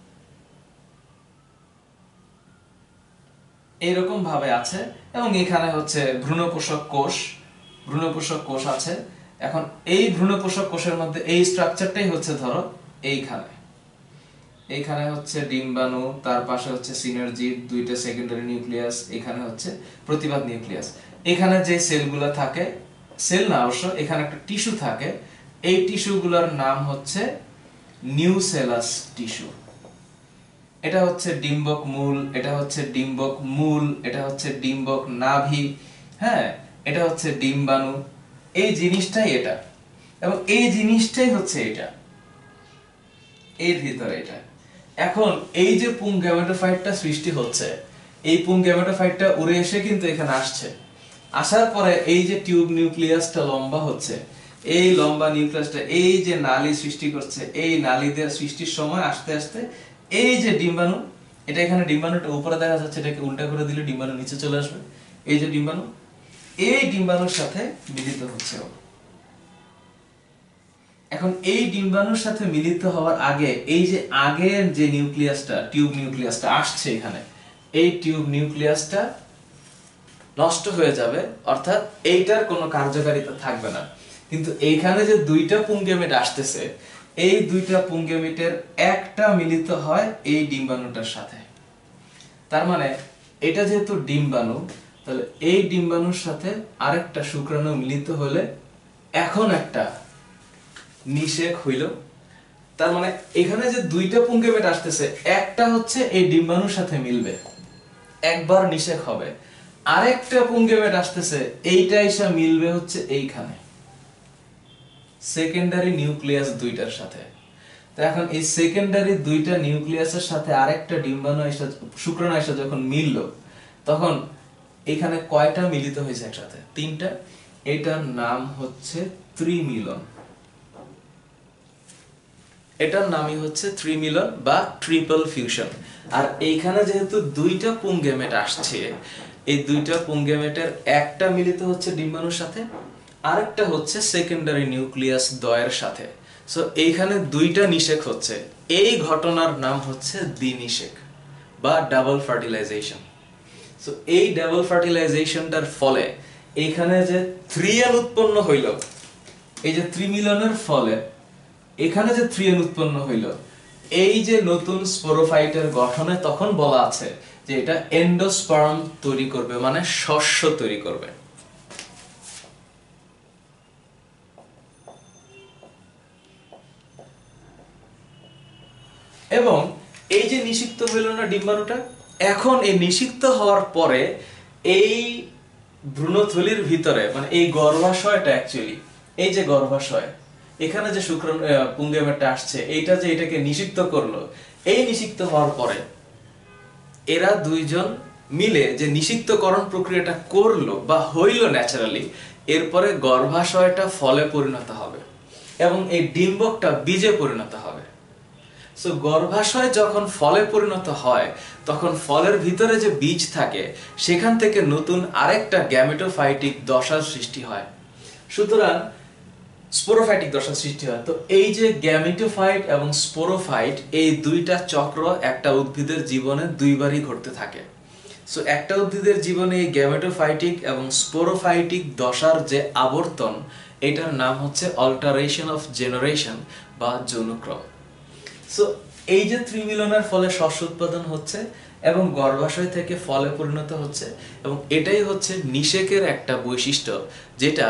এইরকম ভাবে আছে। এবং এখানে হচ্ছে ভ্রূণপোষক কোষ, ভ্রূণপোষক কোষ আছে। এখন এই ভ্রূণপোষক কোষের মধ্যে এই স্ট্রাকচারটাই হচ্ছে, ধরো এইখানে এইখানে হচ্ছে ডিম্বাণু, তার পাশে হচ্ছে সিনার্জিড, দুইটা সেকেন্ডারি নিউক্লিয়াস, এখানে হচ্ছে প্রতিপাদ নিউক্লিয়াস। এখানে যে সেলগুলো থাকে, সেল না অবশ্য, এখানে একটা টিস্যু থাকে, এই টিস্যুগুলোর নাম হচ্ছে নিউসেলাস টিস্যু। এটা হচ্ছে ডিম্বক মূল, এটা হচ্ছে ডিম্বক মূল, এটা হচ্ছে ডিম্বক নাভি। হ্যাঁ, এটা হচ্ছে ডিম্বাণু। এই জিনিসটাই এটা, এবং এই জিনিসটাই হচ্ছে এটা, এর ভিতরে এটা। এখন এই যে পুং গ্যামেটোফাইটটা সৃষ্টি হচ্ছে, এই পুং গ্যামেটোফাইটটা উড়ে এসে কিন্তু এখানে আসছে। আসার পরে এই যে টিউব নিউক্লিয়াসটা লম্বা হচ্ছে, এই লম্বা নিউক্লিয়াসটা এই যে নালী সৃষ্টি করছে, এই নালীদের সৃষ্টির সময় আস্তে আস্তে এই যে ডিম্বাণু, এটা এখানে ডিম্বাণুটা উপরে দেখা যাচ্ছে, এটাকে উল্টা করে দিলে ডিম্বাণু নিচে চলে আসবে। এই যে ডিম্বাণু, এই ডিম্বাণুর সাথে মিলিত হচ্ছে। এখন এই ডিম্বাণুর সাথে মিলিত হওয়ার আগে এই যে আগের যে নিউক্লিয়াসটা, টিউব নিউক্লিয়াসটা আসছে এখানে, এই টিউব নিউক্লিয়াসটা নষ্ট হয়ে যাবে, অর্থাৎ এইটার কোনো কার্যকারিতা থাকবে না। কিন্তু এইখানে যে দুইটা পুংগেমেট আসতেছে, এই দুইটা পুংগেমেটের একটা মিলিত হয় এই ডিম্বাণুটার সাথে। তার মানে এটা যেহেতু ডিম্বাণু, তাহলে এই ডিম্বাণুর সাথে আরেকটা শুক্রাণু মিলিত হলে এখন একটা নিষেক হইল। তার মানে এখানে যে দুইটা পুংগেমেট আসতেছে, একটা হচ্ছে এই ডিম্বাণুর সাথে মিলবে, একবার নিষেক হবে। আরেকটা পুংগেমেট আসতেছে, এইটা এসে মিলবে হচ্ছে এইখানে সেকেন্ডারি নিউক্লিয়াস দুইটার সাথে। তো এখন এই সেকেন্ডারি দুইটা নিউক্লিয়াসের সাথে আরেকটা ডিম্বাণু এসে, শুক্রাণু এসে যখন মিললো, তখন এখানে কয়টা মিলিত হয়েছে একসাথে? তিনটা। এটার নাম হচ্ছে ত্রিমিলন। এটার নামই হচ্ছে ত্রিমিলন বা ট্রিপল ফিউশন। আর এইখানে যেহেতু দুইটা পুংগেমেট আসছে, এই দুইটা পুংগেমেটের একটা মিলিত হচ্ছে ডিম্বাণুর সাথে, আরেকটা হচ্ছে সেকেন্ডারি নিউক্লিয়াস দ্বয়ের সাথে। সো এইখানে দুইটা নিষেক হচ্ছে। এই ঘটনার নাম হচ্ছে দ্বিনিষেক বা ডাবল ফার্টিলাইজেশন। সো এই ডাবল ফার্টিলাইজেশনটার ফলে এইখানে যে থ্রিএন উৎপন্ন হইল, এই যে ত্রিমিলনের ফলে এখানে যে থ্রিএন উৎপন্ন হইল, এই যে নতুন স্পোরোফাইটের গঠনে তখন বলা আছে যে এটা এন্ডোস্পার্ম তৈরি করবে, মানে শস্য তৈরি করবে। এবং এই যে নিষিক্ত হইল না ডিম্বাণুটা, এখন এই নিষিক্ত হওয়ার পরে এই ভ্রূণথলির ভিতরে মানে এই গর্ভাশয়টা অ্যাকচুয়ালি এই যে গর্ভাশয় এখানে যে শুক্রাণু পুংগেমেটটা আসছে এইটা যে এটাকে নিষিক্ত করলো, এই নিষিক্ত হওয়ার পরে এরা দুইজন মিলে যে নিষিক্তকরণ প্রক্রিয়াটা করলো বা হইল ন্যাচারালি, এরপরে গর্ভাশয়টা ফলে পরিণত হবে এবং এই ডিম্বকটা বীজে পরিণত হবে। সো গর্ভাশয় যখন ফলে পরিণত হয় তখন ফলের ভিতরে যে বীজ থাকে সেখান থেকে নতুন আরেকটা গ্যামেটোফাইটিক দশার সৃষ্টি হয়। সুতরাং স্পোরোফাইটিক দশার সৃষ্টি হয়। তো এই যে গ্যামেটোফাইট এবং স্পোরোফাইট এই দুইটা চক্র একটা উদ্ভিদের জীবনে দুইবারই ঘটতে থাকে। সো একটা উদ্ভিদের জীবনে এই গ্যামেটোফাইটিক এবং স্পোরোফাইটিক দশার যে আবর্তন, এটার নাম হচ্ছে অল্টারেশন অফ জেনারেশন বা যৌনক্রম। সো এই যে ত্রিমিলনের ফলে শস্য উৎপাদন হচ্ছে এবং গর্ভাশয় থেকে ফলে পরিণত হচ্ছে, এবং এটাই হচ্ছে নিষেকের একটা বৈশিষ্ট্য, যেটা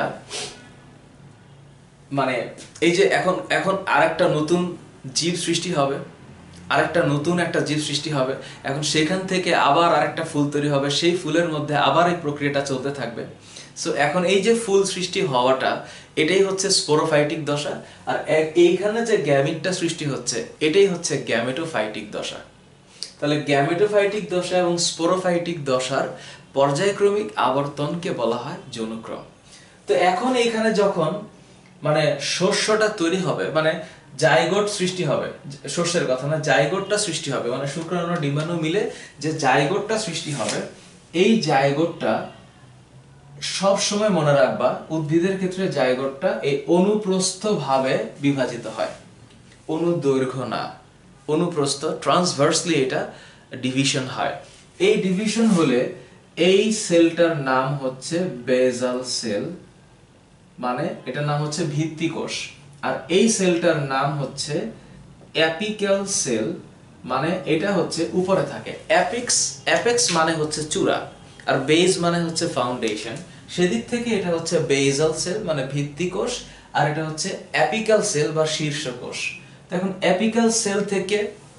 মানে এই যে এখন এখন আরেকটা নতুন জীব সৃষ্টি হবে, আরেকটা নতুন একটা জীব সৃষ্টি হবে, এখন সেখান থেকে আবার আরেকটা ফুল তৈরি হবে, সেই ফুলের মধ্যে আবার এই প্রক্রিয়াটা চলতে থাকবে। সো এখন এই যে ফুল সৃষ্টি হওয়াটা এটাই হচ্ছে স্পোরোফাইটিক দশা, আর এইখানে যে গ্যামিটটা সৃষ্টি হচ্ছে এটাই হচ্ছে গ্যামেটোফাইটিক দশা। তাহলে গ্যামেটোফাইটিক দশা এবং স্পোরোফাইটিক দশার পর্যায়ক্রমিক আবর্তনকে বলা হয় যৌনক্রম। তো এখন এইখানে যখন মানে শস্যটা তৈরি হবে, মানে জাইগোট সৃষ্টি হবে, শস্যের কথা না, জাইগোটটা সৃষ্টি হবে, মানে শুক্রাণু ডিম্বাণু মিলে যে জাইগোটটা সৃষ্টি হবে, এই জাইগোটটা সব সময় মনে রাখবা উদ্ভিদের ক্ষেত্রে জাইগোটটা এই অনুপ্রস্থ ভাবে বিভাজিত হয়, অনুদৈর্ঘ্য না, অনুপ্রস্থ ট্রান্সভার্সলি এটা ডিভিশন হয়। এই ডিভিশন হলে এই সেলটার নাম হচ্ছে বেজাল সেল, মানে এটার নাম হচ্ছে ভিত্তিকোষ, আর এই সেলটার নাম হচ্ছে অ্যাপিক্যাল সেল, মানে এটা হচ্ছে উপরে থাকে। অ্যাপিক্স অ্যাপেক্স মানে হচ্ছে চূড়া, আর বেজ মানে হচ্ছে ফাউন্ডেশন, সেদিক থেকে এটা হচ্ছে বেজাল সেল মানে ভিত্তিকোষ, আর এটা হচ্ছে অ্যাপিক্যাল সেল বা শীর্ষকোষ। এখন অ্যাপিক্যাল সেল থেকে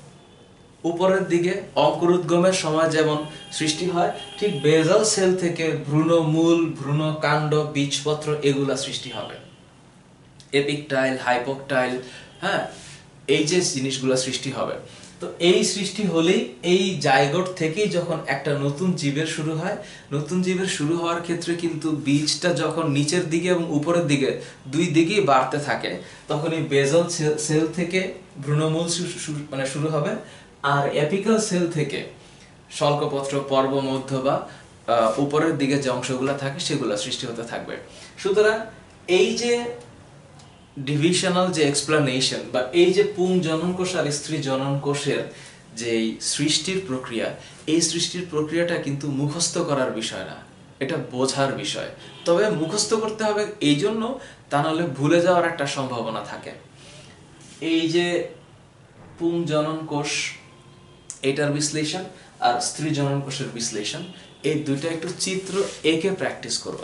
উপরের দিকে অঙ্কুরোদ্গমের সময় যেমন সৃষ্টি হয়, ঠিক বেজাল সেল থেকে ভ্রূণমূল, ভ্রূণকাণ্ড, বীজপত্র এগুলা সৃষ্টি হবে। এপিকটাইল, হাইপোকটাইল, হ্যাঁ, এই যে জিনিসগুলো সৃষ্টি হবে। তো এই সৃষ্টি হলেই এই জাইগোট থেকেই যখন একটা নতুন জীবের শুরু হয়, নতুন জীবের শুরু হওয়ার ক্ষেত্রে কিন্তু বীজটা যখন নিচের দিকে এবং উপরের দিকে দুই দিকেই বাড়তে থাকে, তখন এই বেজাল সেল থেকে ভ্রূণমূল মানে শুরু হবে, আর অ্যাপিক্যাল সেল থেকে শল্কপত্র, পর্ব, মধ্য বা উপরের দিকে যে অংশগুলো থাকে সেগুলো সৃষ্টি হতে থাকবে। সুতরাং এই যে ডিভিশনাল যে এক্সপ্লানেশন বা এই যে পুং জনন কোষ আর স্ত্রী জনন কোষের যে সৃষ্টির প্রক্রিয়া, এই সৃষ্টির প্রক্রিয়াটা কিন্তু মুখস্থ করার বিষয় না, এটা বোঝার বিষয়। তবে মুখস্থ করতে হবে এই জন্য, তা নাহলে ভুলে যাওয়ার একটা সম্ভাবনা থাকে। এই যে পুং জনন কোষ এটার বিশ্লেষণ আর স্ত্রী জনন কোষের বিশ্লেষণ, এই দুইটা একটু চিত্র এঁকে প্র্যাকটিস করবা।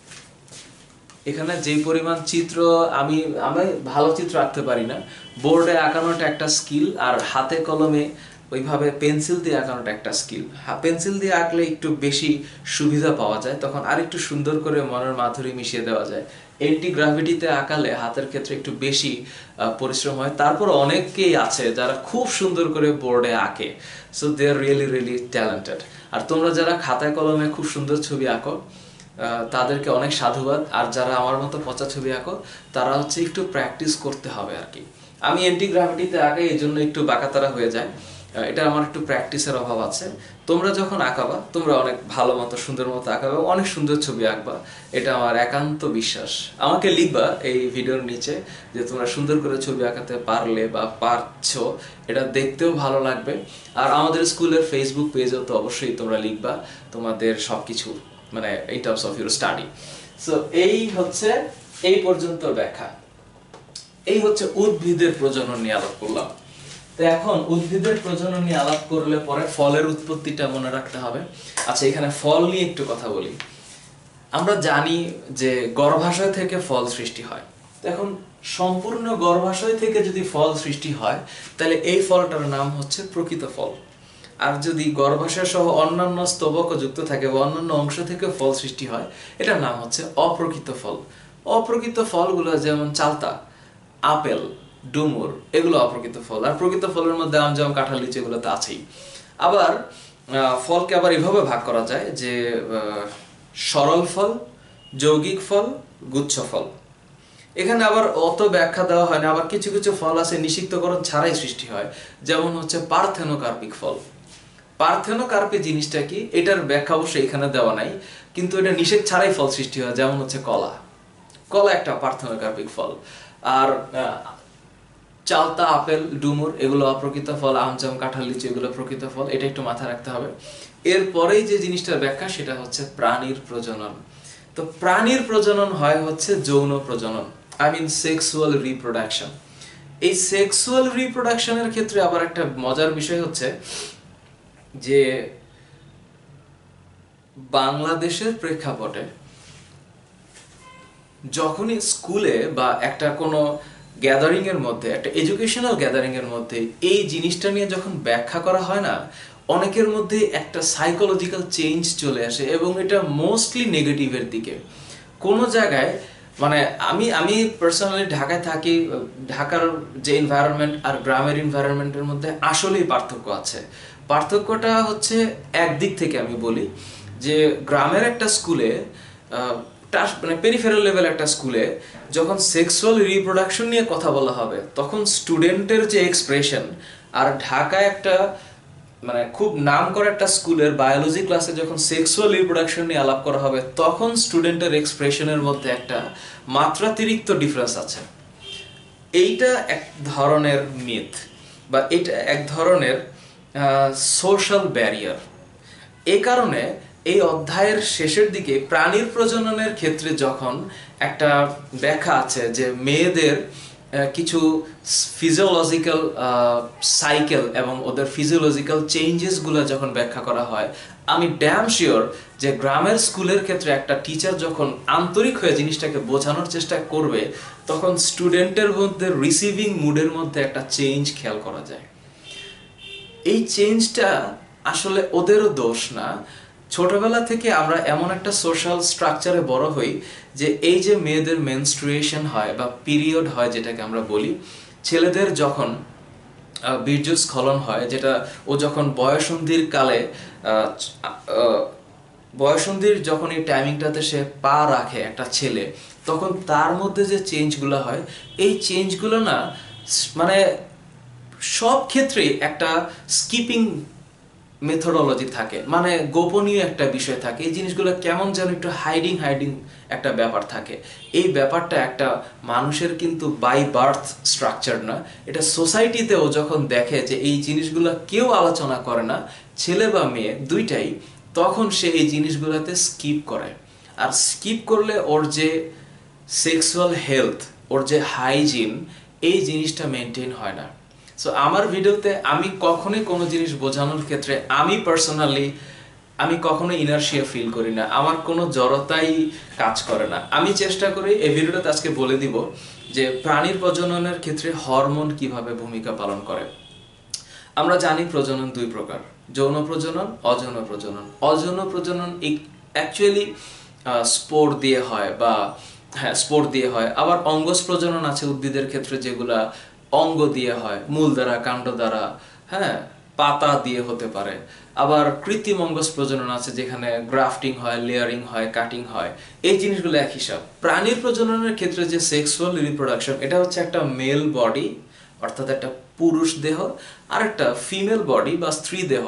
এখানে যে পরিমাণ চিত্র আমি আমি ভালো চিত্র আঁকতে পারি না, বোর্ডে আঁকানোটা একটা স্কিল, আর হাতে কলমে ওইভাবে পেন্সিল দিয়ে আঁকানোটা একটা স্কিল। পেন্সিল দিয়ে আঁকলে একটু বেশি সুবিধা পাওয়া যায়, তখন আর একটু সুন্দর করে মনের মাধুরী মিশিয়ে দেওয়া যায়। এন্টি গ্রাভিটিতে আঁকালে হাতের ক্ষেত্রে একটু বেশি পরিশ্রম হয়। তারপর অনেকেই আছে যারা খুব সুন্দর করে বোর্ডে আঁকে, so they are really really talented. আর তোমরা যারা খাতায় কলমে খুব সুন্দর ছবি আঁকো তাদেরকে অনেক সাধুবাদ, আর যারা আমার মতো পচা ছবি আঁকো তারা হচ্ছে একটু প্র্যাকটিস করতে হবে আর কি। আমি এন্টি গ্রাভিটিতে আঁকাই, এই জন্য একটু বাঁকাতারা হয়ে যায়, এটা আমার একটু প্র্যাকটিসের অভাব আছে। তোমরা যখন আঁকাবা তোমরা অনেক ভালো মতো সুন্দর মতো আঁকাবে, অনেক সুন্দর ছবি আঁকবা, এটা আমার একান্ত বিশ্বাস। আমাকে লিখবা এই ভিডিওর নিচে যে তোমরা সুন্দর করে ছবি আঁকাতে পারলে বা পারছো, এটা দেখতেও ভালো লাগবে। আর আমাদের স্কুলের ফেসবুক পেজেও তো অবশ্যই তোমরা লিখবা তোমাদের সবকিছু, মানে in terms of your study. So এই হচ্ছে এই পর্যন্ত ব্যাখ্যা। এই হচ্ছে উদ্ভিদের প্রজনন নিয়ে আলাপ করলাম। তো এখন উদ্ভিদের প্রজনন নিয়ে আলাপ করলে পরে ফলের উৎপত্তিটা মনে রাখতে হবে। আচ্ছা, এখানে ফল নিয়ে একটু কথা বলি। আমরা জানি যে গর্ভাশয় থেকে ফল সৃষ্টি হয়। তো এখন সম্পূর্ণ গর্ভাশয় থেকে যদি ফল সৃষ্টি হয় তাহলে এই ফলটার নাম হচ্ছে প্রকৃত ফল। আর যদি গর্ভাশয় সহ অন্যান্য স্তবক যুক্ত থাকে বা অন্যান্য অংশ থেকে ফল সৃষ্টি হয়, এটার নাম হচ্ছে অপ্রকৃত ফল। অপ্রকৃত ফলগুলো যেমন চালতা, আপেল, ডুমুর, এগুলো অপ্রকৃত ফল। আর প্রকৃত ফলের মধ্যে আম, জাম, কাঁঠাল, লিচু এগুলো তো আছেই। আবার ফলকে আবার এভাবে ভাগ করা যায় যে সরল ফল, যৌগিক ফল, গুচ্ছ ফল। এখানে আবার অত ব্যাখ্যা দেওয়া হয় না। আবার কিছু কিছু ফল আছে নিষিক্তকরণ ছাড়াই সৃষ্টি হয়, যেমন হচ্ছে পার্থেনোকার্পিক ফল। পার্থেনোকার্পি জিনিসটা কি, এটার ব্যাখ্যা অবশ্যই এখানে দেওয়া নাই, কিন্তু এটা নিষেধ ছাড়াই ফল সৃষ্টি হয়, যেমন হচ্ছে কলা। কলা একটা পার্থেনোকার্পিক ফল। আর চালতা, আপেল, ডুমুর এগুলো অপ্রকৃত ফল, আম, জাম, কাঁঠাল, লিচু এগুলো প্রকৃত ফল। এটা একটু মাথায় রাখতে হবে। এরপরেই যে জিনিসটার ব্যাখ্যা সেটা হচ্ছে প্রাণীর প্রজনন। তো প্রাণীর প্রজনন হয় হচ্ছে যৌন প্রজনন, আই মিন সেক্সুয়াল রিপ্রোডাকশন। এই সেক্সুয়াল রিপ্রোডাকশনের ক্ষেত্রে আবার একটা মজার বিষয় হচ্ছে যে বাংলাদেশের প্রেক্ষাপটে যখনই স্কুলে বা একটা কোনো গ্যাদারিং এর মধ্যে, একটা এডুকেশনাল গ্যাদারিং এর মধ্যে এই জিনিসটা নিয়ে যখন ব্যাখ্যা করা হয় না, অনেকের মধ্যে একটা সাইকোলজিক্যাল চেঞ্জ চলে আসে এবং এটা মোস্টলি নেগেটিভের দিকে। কোনো জায়গায় মানে আমি আমি পার্সোনালি ঢাকায় থাকি, ঢাকার যে এনভায়রনমেন্ট আর গ্রামের এনভায়রনমেন্টের মধ্যে আসলেই পার্থক্য আছে। পার্থক্যটা হচ্ছে একদিক থেকে আমি বলি যে গ্রামের একটা স্কুলে মানে পেরিফেরাল লেভেল একটা স্কুলে যখন সেক্সুয়াল রিপ্রোডাকশন নিয়ে কথা বলা হবে তখন স্টুডেন্টের যে এক্সপ্রেশন, আর ঢাকায় একটা মানে খুব নাম করা একটা স্কুলের বায়োলজি ক্লাসে যখন সেক্সুয়াল রিপ্রোডাকশন নিয়ে আলাপ করা হবে তখন স্টুডেন্টের এক্সপ্রেশনের মধ্যে একটা মাত্রাতিরিক্ত ডিফারেন্স আছে। এইটা এক ধরনের মিথ বা এটা এক ধরনের সোশ্যাল ব্যারিয়ার। এই কারণে এই অধ্যায়ের শেষের দিকে প্রাণীর প্রজননের ক্ষেত্রে যখন একটা ব্যাখ্যা আছে যে মেয়েদের কিছু ফিজিওলজিক্যাল সাইকেল এবং ওদের ফিজিওলজিক্যাল চেঞ্জেসগুলো যখন ব্যাখ্যা করা হয়, আমি ড্যাম শিওর যে গ্রামের স্কুলের ক্ষেত্রে একটা টিচার যখন আন্তরিক হয়ে জিনিসটাকে বোঝানোর চেষ্টা করবে তখন স্টুডেন্টের মধ্যে রিসিভিং মুডের মধ্যে একটা চেঞ্জ খেয়াল করা যায়। এই চেঞ্জটা আসলে ওদেরও দোষ না। ছোটবেলা থেকে আমরা এমন একটা সোশ্যাল স্ট্রাকচারে বড় হই যে এই যে মেয়েদের মেনস্ট্রুয়েশন হয় বা পিরিয়ড হয় যেটাকে আমরা বলি, ছেলেদের যখন বীর্যস্খলন হয়, যেটা ও যখন বয়সন্ধির কালে বয়সন্ধির যখন এই টাইমিংটাতে সে পা রাখে একটা ছেলে, তখন তার মধ্যে যে চেঞ্জগুলো হয় এই চেঞ্জগুলো না মানে সব ক্ষেত্রেই একটা স্কিপিং মেথোডোলজি থাকে, মানে গোপনীয় একটা বিষয় থাকে। এই জিনিসগুলো কেমন যেন একটু হাইডিং হাইডিং একটা ব্যাপার থাকে। এই ব্যাপারটা একটা মানুষের কিন্তু বাই বার্থ স্ট্রাকচার না, এটা সোসাইটিতেও যখন দেখে যে এই জিনিসগুলো কেউ আলোচনা করে না, ছেলে বা মেয়ে দুইটাই, তখন সে এই জিনিসগুলোতে স্কিপ করে। আর স্কিপ করলে ওর যে সেক্সুয়াল হেলথ, ওর যে হাইজিন, এই জিনিসটা মেনটেন হয় না। সো আমার ভিডিওতে আমি কখনোই কোনো জিনিস বোঝানোর ক্ষেত্রে আমি পার্সোনালি আমি কখনো ইনার্শিয়া ফিল করি না, আমার কোনো জড়তাই কাজ করে না। আমি চেষ্টা করি এই ভিডিওটাতে আজকে বলে দিব যে প্রাণীর প্রজননের ক্ষেত্রে হরমোন কিভাবে ভূমিকা পালন করে। আমরা জানি প্রজনন দুই প্রকার, যৌন প্রজনন, অযৌন প্রজনন। অযৌন প্রজনন অ্যাকচুয়ালি স্পোর দিয়ে হয় বা হ্যাঁ স্পোর দিয়ে হয়। আবার অঙ্গজ প্রজনন আছে উদ্ভিদের ক্ষেত্রে, যেগুলা অঙ্গ দিয়ে হয়, মূল দ্বারা, কাণ্ড দ্বারা, হ্যাঁ পাতা দিয়ে হতে পারে। আবার কৃত্রিম অঙ্গজ প্রজনন আছে যেখানে গ্রাফটিং হয়, লেয়ারিং হয়, কাটিং হয়। এই জিনিসগুলো এক হিসাব। প্রাণীর প্রজননের ক্ষেত্রে যে সেক্সুয়াল রিপ্রোডাকশন, এটা হচ্ছে একটা মেল বডি অর্থাৎ একটা পুরুষ দেহ আর একটা ফিমেল বডি বা স্ত্রী দেহ,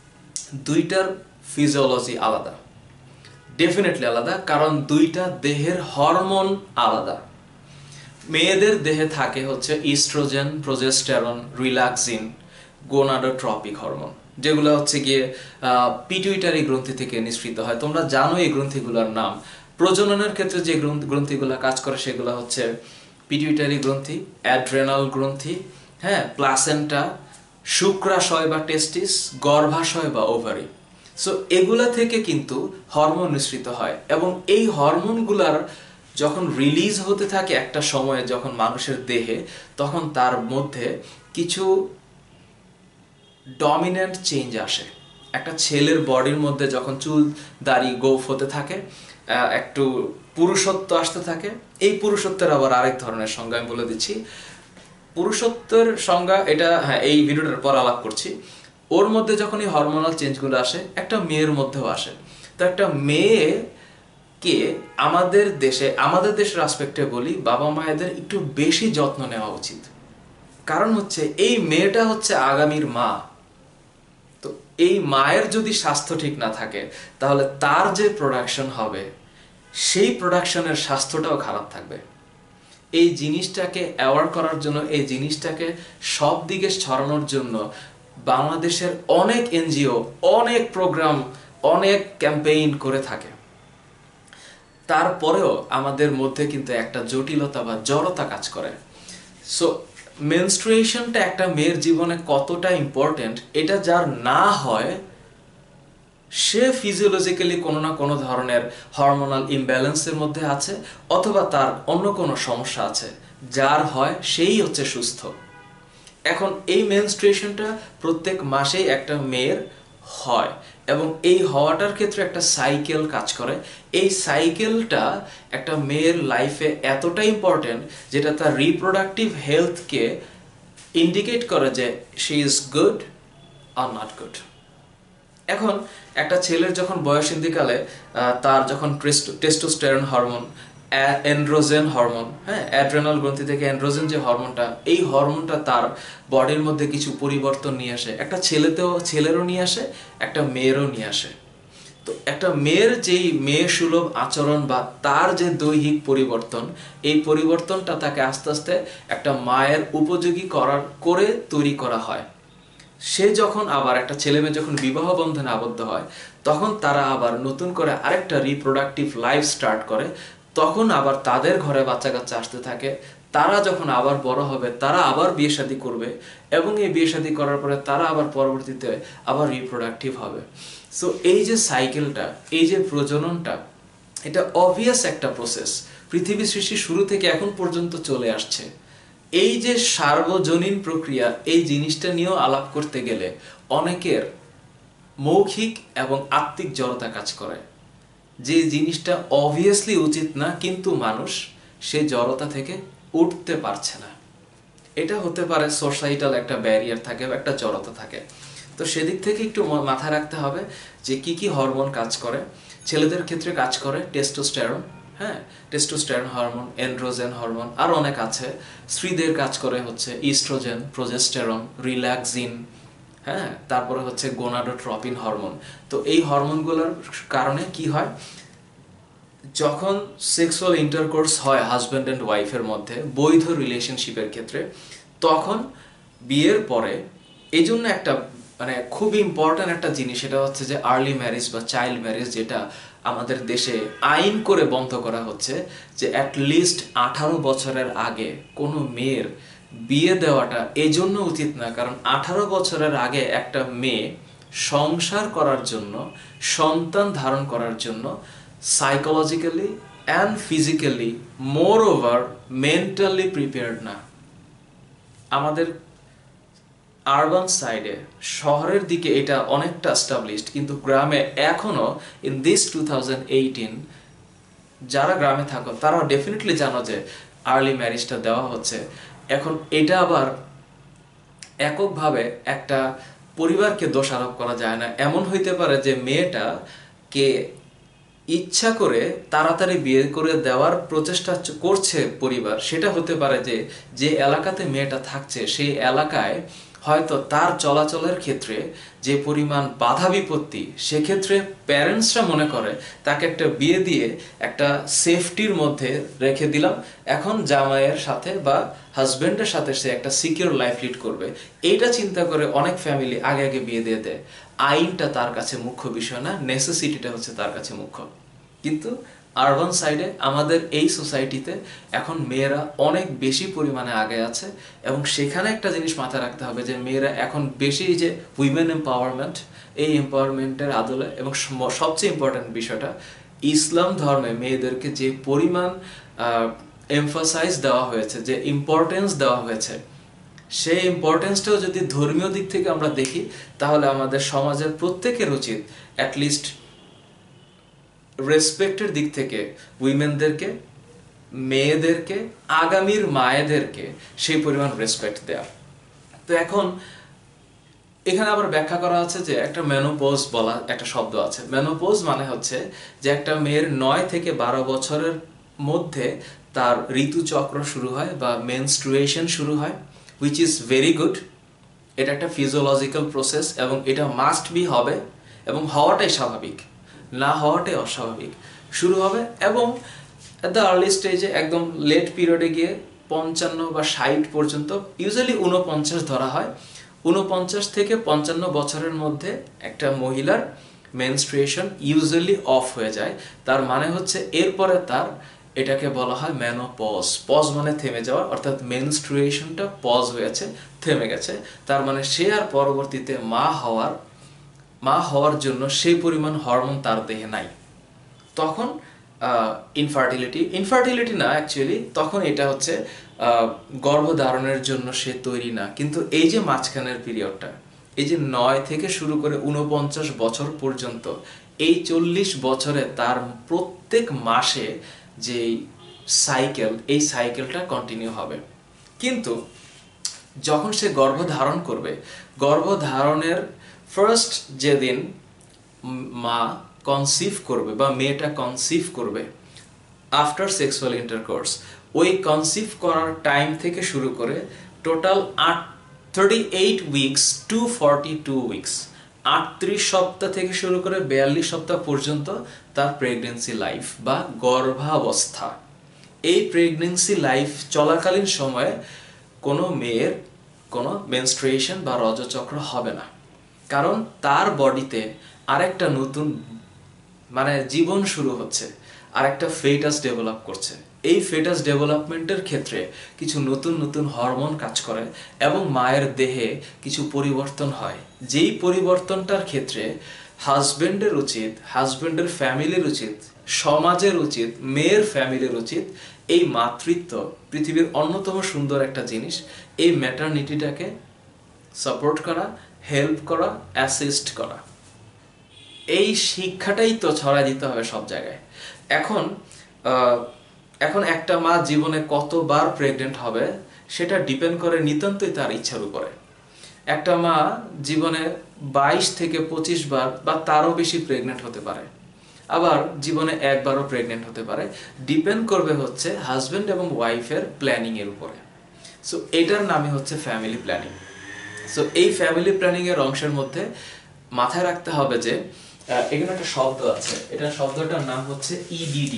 দুইটার ফিজিওলজি আলাদা, ডেফিনেটলি আলাদা, কারণ দুইটা দেহের হরমোন আলাদা। মেয়েদের দেহে থাকে হচ্ছে oestrogen, progesterone, relaxin, gonadotropic hormone, যেগুলো হচ্ছে গিয়ে পিটুইটারি গ্রন্থি থেকে নিঃসৃত হয়। তোমরা জানো এই গ্রন্থিগুলোর নাম। প্রজননের ক্ষেত্রে যে গ্রন্থিগুলো কাজ করে সেগুলো হচ্ছে পিটুইটারি গ্রন্থি, অ্যাড্রেনাল গ্রন্থি, হ্যাঁ প্লাসেন্টা, শুক্রাশয় বা টেস্টিস, গর্ভাশয় বা ওভারি। সো এগুলা থেকে কিন্তু হরমোন নিঃসৃত হয় এবং এই হরমোনগুলার যখন রিলিজ হতে থাকে একটা সময়ে যখন মানুষের দেহে, তখন তার মধ্যে কিছু ডমিন্যান্ট চেঞ্জ আসে। একটা ছেলের বডির মধ্যে যখন চুল দাড়ি গোফ হতে থাকে, একটু পুরুষত্ব আসতে থাকে। এই পুরুষত্বের আবার আরেক ধরনের সংজ্ঞা আমি বলে দিচ্ছি। পুরুষত্বের সংজ্ঞা এটা হ্যাঁ এই ভিডিওটার পর আলাপ করছি। ওর মধ্যে যখন এই হরমোনাল চেঞ্জগুলো আসে, একটা মেয়ের মধ্যেও আসে। তো একটা মেয়েকে আমাদের দেশে, আমাদের দেশের আসপেক্টে বলি, বাবা মায়েদের একটু বেশি যত্ন নেওয়া উচিত। কারণ হচ্ছে এই মেয়েটা হচ্ছে আগামীর মা। তো এই মায়ের যদি স্বাস্থ্য ঠিক না থাকে, তাহলে তার যে প্রোডাকশন হবে সেই প্রোডাকশনের স্বাস্থ্যটাও খারাপ থাকবে। এই জিনিসটাকে অ্যাওয়ার করার জন্য, এই জিনিসটাকে সব দিকে ছড়ানোর জন্য বাংলাদেশের অনেক এনজিও, অনেক প্রোগ্রাম, অনেক ক্যাম্পেইন করে থাকে। তারপরেও আমাদের মধ্যে কিন্তু একটা জটিলতা বা জড়তা কাজ করে। সো মেনস্ট্রুয়েশনটা একটা মেয়ের জীবনে কতটা ইম্পর্টেন্ট, এটা যার না হয় সে ফিজিওলজিক্যালি কোনো না কোনো ধরনের হরমোনাল ইমব্যালেন্সের মধ্যে আছে, অথবা তার অন্য কোনো সমস্যা আছে। যার হয় সেই হচ্ছে সুস্থ। এখন এই মেনস্ট্রুয়েশনটা প্রত্যেক মাসেই একটা মেয়ের হয়, এবং এই হওয়াটার ক্ষেত্রে একটা সাইকেল কাজ করে। এই সাইকেলটা একটা মেয়ের লাইফে এতটা ইম্পর্টেন্ট, যেটা তার রিপ্রোডাক্টিভ হেলথকে ইন্ডিকেট করে যে শি ইজ গুড আর নট গুড। এখন একটা ছেলের যখন বয়সন্ধিকালে তার যখন টেস্টোস্টেরন হরমোন, এন্ড্রোজেন হরমোন, হ্যাঁ অ্যাড্রেনাল গ্রন্থি থেকে এন্ড্রোজেন যে হরমোনটা, এই হরমোনটা তার বডির মধ্যে কিছু পরিবর্তন নিয়ে আসে। একটা ছেলেতেও, ছেলেরও নিয়ে আসে, একটা মেয়েরও নিয়ে আসে। তো একটা মেয়ের যেই মেয়ে সুলভ আচরণ বা তার যে দৈহিক পরিবর্তন, এই পরিবর্তনটা তাকে আস্তে আস্তে একটা মায়ের উপযোগী করার করে তৈরি করা হয়। সে যখন আবার একটা ছেলে মেয়ে যখন বিবাহ বন্ধনে আবদ্ধ হয়, তখন তারা আবার নতুন করে আরেকটা রিপ্রোডাক্টিভ লাইফ স্টার্ট করে। তখন আবার তাদের ঘরে বাচ্চা কাচ্চা আসতে থাকে। তারা যখন আবার বড় হবে, তারা আবার বিয়ে শাদী করবে, এবং এই বিয়ে শাদী করার পরে তারা আবার পরবর্তীতে আবার রিপ্রোডাক্টিভ হবে। সো এই যে সাইকেলটা, এই যে প্রজননটা, এটা অবভিয়াস একটা প্রসেস, পৃথিবী সৃষ্টির শুরু থেকে এখন পর্যন্ত চলে আসছে। এই যে সার্বজনীন প্রক্রিয়া, এই জিনিসটা নিয়েও আলাপ করতে গেলে অনেকের মৌখিক এবং আত্মিক জড়তা কাজ করে। যে জিনিসটা অবভিয়াসলি উচিত না, কিন্তু মানুষ সেই জড়তা থেকে উঠতে পারছে না। এটা হতে পারে সোসাইটাল একটা ব্যারিয়ার থাকে বা একটা জড়তা থাকে। তো সেদিক থেকে একটু মাথায় রাখতে হবে যে কি কি হরমোন কাজ করে। ছেলেদের ক্ষেত্রে কাজ করে টেস্টোস্টেরন, হ্যাঁ টেস্টোস্টেরন হরমোন, এন্ড্রোজেন হরমোন, আর অনেক আছে। স্ত্রীদের কাজ করে হচ্ছে ইস্ট্রোজেন, প্রোজেস্টেরন, রিল্যাক্সিন, হ্যাঁ তারপরে হচ্ছে গোনাডোট্রপিন হরমোন। তো এই হরমোনগুলোর কারণে কি হয়, যখন সেক্সুয়াল ইন্টারকোর্স হয় হাজব্যান্ড অ্যান্ড ওয়াইফের মধ্যে বৈধ রিলেশনশিপের ক্ষেত্রে, তখন বিয়ের পরে এই জন্য একটা মানে খুব ইম্পর্ট্যান্ট একটা জিনিস, সেটা হচ্ছে যে আর্লি ম্যারেজ বা চাইল্ড ম্যারেজ, যেটা আমাদের দেশে আইন করে বন্ধ করা হচ্ছে, যে অ্যাটলিস্ট আঠারো বছরের আগে কোনো মেয়ের বিয়ে দেওয়াটা এই জন্য উচিত না, কারণ আঠারো বছরের আগে একটা মেয়ে সংসার করার জন্য, সন্তান ধারণ করার জন্য psychologically and physically, moreover mentally prepared না। আমাদের আরবান সাইডে, শহরের দিকে এটা অনেকটা এস্টাবলিশড, কিন্তু গ্রামে এখনো in this two thousand eighteen যারা গ্রামে থাকো তারা ডেফিনেটলি জানো যে আর্লি ম্যারেজটা দেওয়া হচ্ছে। এখন এটা আবার এককভাবে একটা পরিবারকে দোষারোপ করা যায় না। এমন হইতে পারে যে মেয়েটাকে ইচ্ছা করে তাড়াতাড়ি বিয়ে করে দেওয়ার প্রচেষ্টা করছে পরিবার, সেটা হতে পারে যে যে এলাকাতে মেয়েটা থাকছে সেই এলাকায় হয়তো তার চলাচলের ক্ষেত্রে যে পরিমাণ বাধা বিপত্তি, সেক্ষেত্রে প্যারেন্টসরা মনে করে তাকে একটা বিয়ে দিয়ে একটা সেফটির মধ্যে রেখে দিলাম, এখন জামাইয়ের সাথে বা হাজব্যান্ডের সাথে সে একটা সিকিউর লাইফ লিড করবে। এইটা চিন্তা করে অনেক ফ্যামিলি আগে আগে বিয়ে দিয়ে দেয়। আইনটা তার কাছে মুখ্য বিষয় না, নেসেসিটিটা হচ্ছে তার কাছে মুখ্য। কিন্তু আরবান সাইডে আমাদের এই সোসাইটিতে এখন মেয়েরা অনেক বেশি পরিমাণে আগে আছে, এবং সেখানে একটা জিনিস মাথায় রাখতে হবে যে মেয়েরা এখন বেশি যে উইমেন এম্পাওয়ারমেন্ট, এই এম্পাওয়ারমেন্টের আদলে, এবং সবচেয়ে ইম্পর্টেন্ট বিষয়টা ইসলাম ধর্মে মেয়েদেরকে যে পরিমাণ এমফাসাইজ দেওয়া হয়েছে, যে ইম্পর্টেন্স দেওয়া হয়েছে, সেই ইম্পর্টেন্সটাও যদি ধর্মীয় দিক থেকে আমরা দেখি তাহলে আমাদের সমাজের প্রত্যেকের উচিত অ্যাটলিস্ট রেসপেক্টের দিক থেকে উইমেনদেরকে, মেয়েদেরকে, আগামীর মায়েদেরকে সেই পরিমাণ রেসপেক্ট দেওয়া। তো এখন এখানে আবার ব্যাখ্যা করা আছে যে একটা মেনোপজ বলা একটা শব্দ আছে। মেনোপজ মানে হচ্ছে যে একটা মেয়ের নয় থেকে বারো বছরের মধ্যে তার ঋতুচক্র শুরু হয় বা মেনস্ট্রুয়েশন শুরু হয়, হুইচ ইজ ভেরি গুড। এটা একটা ফিজিওলজিক্যাল প্রসেস এবং এটা মাস্ট বি হবে এবং হওয়াটাই স্বাভাবিক, না হওয়াটাই অস্বাভাবিক। শুরু হবে এবং অ্যাট দ্য আর্লি স্টেজে একদম লেট পিরিয়ডে গিয়ে পঞ্চান্ন বা ষাট পর্যন্ত, ইউজুয়ালি ঊনপঞ্চাশ ধরা হয়, ঊনপঞ্চাশ থেকে পঞ্চান্ন বছরের মধ্যে একটা মহিলার মেনস্ট্রুয়েশন ইউজুয়ালি অফ হয়ে যায়। তার মানে হচ্ছে এরপরে তার এটাকে বলা হয় মেনোপজ। পজ মানে থেমে যাওয়া, অর্থাৎ মেনস্ট্রুয়েশনটা পজ হয়েছে, থেমে গেছে। তার মানে সে আর পরবর্তীতে মা হওয়ার মা হওয়ার জন্য সেই পরিমাণ হরমোন তার দেহে নাই। তখন ইনফার্টিলিটি ইনফার্টিলিটি না অ্যাকচুয়ালি, তখন এটা হচ্ছে গর্ভধারণের জন্য সে তৈরি না। কিন্তু এই যে মাঝখানের পিরিয়ডটা, এই যে নয় থেকে শুরু করে ঊনপঞ্চাশ বছর পর্যন্ত, এই চল্লিশ বছরে তার প্রত্যেক মাসে যে সাইকেল, এই সাইকেলটা কন্টিনিউ হবে। কিন্তু যখন সে গর্ভধারণ করবে, গর্ভধারণের ফার্স্ট যেদিন মা কনসিভ করবে বা মেয়েটা কনসিভ করবে আফটার সেক্সুয়াল ইন্টারকোর্স, ওই কনসিভ করার টাইম থেকে শুরু করে টোটাল আট thirty eight weeks to forty two weeks, আটত্রিশ সপ্তাহ থেকে শুরু করে বিয়াল্লিশ সপ্তাহ পর্যন্ত তার প্রেগনেন্সি লাইফ বা গর্ভাবস্থা। এই প্রেগনেন্সি লাইফ চলাকালীন সময়ে কোনো মেয়ের কোনো মেনস্ট্রুয়েশন বা রজচক্র হবে না, কারণ তার বডিতে আরেকটা নতুন মানে জীবন শুরু হচ্ছে, আরেকটা ফেটাস ডেভেলপ করছে। এই ফেটাস ডেভেলপমেন্টের ক্ষেত্রে কিছু নতুন নতুন হরমোন কাজ করে এবং মায়ের দেহে কিছু পরিবর্তন হয়, যেই পরিবর্তনটার ক্ষেত্রে হাজবেন্ডের উচিত, হাজবেন্ডের ফ্যামিলির উচিত, সমাজের উচিত, মেয়ের ফ্যামিলির উচিত এই মাতৃত্ব পৃথিবীর অন্যতম সুন্দর একটা জিনিস, এই ম্যাটারনিটিটাকে সাপোর্ট করা, হেল্প করা, অ্যাসিস্ট করা। এই শিক্ষাটাই তো ছড়াই দিতে হবে সব জায়গায়। এখন এখন একটা মা জীবনে কতবার প্রেগনেন্ট হবে সেটা ডিপেন্ড করে নিতান্তই তার ইচ্ছার উপরে। একটা মা জীবনে বাইশ থেকে পঁচিশ বার বা তারও বেশি প্রেগনেন্ট হতে পারে, আবার জীবনে একবারও প্রেগনেন্ট হতে পারে। ডিপেন্ড করবে হচ্ছে হাজব্যান্ড এবং ওয়াইফের প্ল্যানিং এর উপরে। সো এটার নামই হচ্ছে ফ্যামিলি প্ল্যানিং। সো এই ফ্যামিলি প্ল্যানিং এর অংশের মধ্যে মাথায় রাখতে হবে যে এখানে একটা শব্দ আছে, এটা শব্দটার নাম হচ্ছে ইডিডি।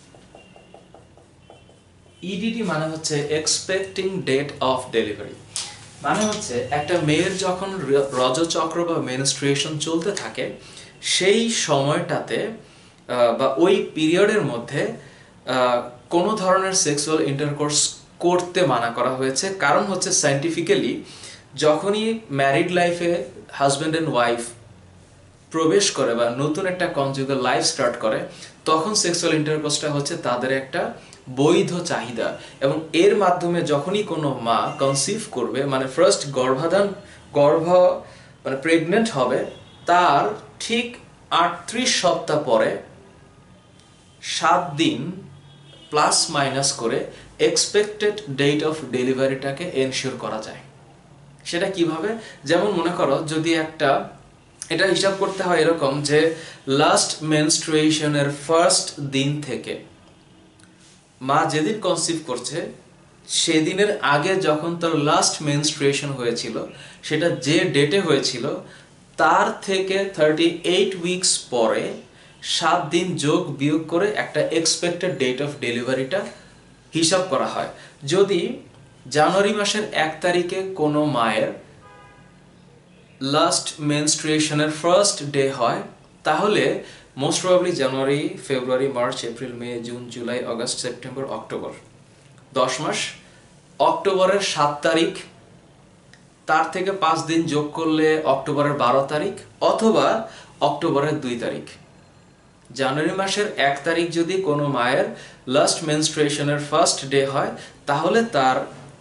ইডিডি মানে হচ্ছে এক্সপেক্টিং ডেট অফ ডেলিভারি। মানে হচ্ছে একটা মেয়ের যখন রজচক্র বা মেনস্ট্রুয়েশন চলতে থাকে, সেই সময়টাতে বা ওই পিরিয়ডের মধ্যে কোনো ধরনের সেক্সুয়াল ইন্টারকোর্স করতে মানা করা হয়েছে। কারণ হচ্ছে সায়েন্টিফিক্যালি যখনই ম্যারিড লাইফে হাজব্যান্ড অ্যান্ড ওয়াইফ প্রবেশ করে বা নতুন একটা কনজুগাল লাইফ স্টার্ট করে, তখন সেক্সুয়াল ইন্টারকোর্সটা হচ্ছে তাদের একটা বৈধ চাহিদা। এবং এর মাধ্যমে যখনই কোনো মা কনসিভ করবে, মানে ফার্স্ট গর্ভাধান গর্ভ মানে প্রেগনেন্ট হবে, তার ঠিক আটত্রিশ সপ্তাহ পরে সাত দিন প্লাস মাইনাস করে এক্সপেক্টেড ডেট অফ ডেলিভারিটাকে এনশিওর করা যায়। সেটা কিভাবে? যেমন মনে করো যদি একটা, এটা হিসাব করতে হয় এরকম যে লাস্ট মেনস্ট্রুয়েশনের ফার্স্ট দিন থেকে মা যেদিন কনসিভ করছে সেদিনের আগে যখন তার লাস্ট মেনস্ট্রুয়েশন হয়েছিল, সেটা যে ডেটে হয়েছিল তার থেকে থার্টি এইট উইকস পরে সাত দিন যোগ বিয়োগ করে একটা এক্সপেক্টেড ডেট অফ ডেলিভারিটা হিসাব করা হয়। যদি জানুয়ারি মাসের এক তারিখে কোনো মায়ের লাস্ট মেনস্ট্রুয়েশনের ফার্স্ট ডে হয়, তাহলে most probably January, February, March, April, May, June, July, August, September, October, দশ মাস। অক্টোবরের সাত তারিখ, তার থেকে পাঁচ দিন যোগ করলে অক্টোবরের বারো তারিখ অথবা অক্টোবরের দুই তারিখ। জানুয়ারি মাসের এক তারিখ যদি কোনো মায়ের লাস্ট মেনস্ট্রুয়েশনের ফার্স্ট ডে হয়, তাহলে তার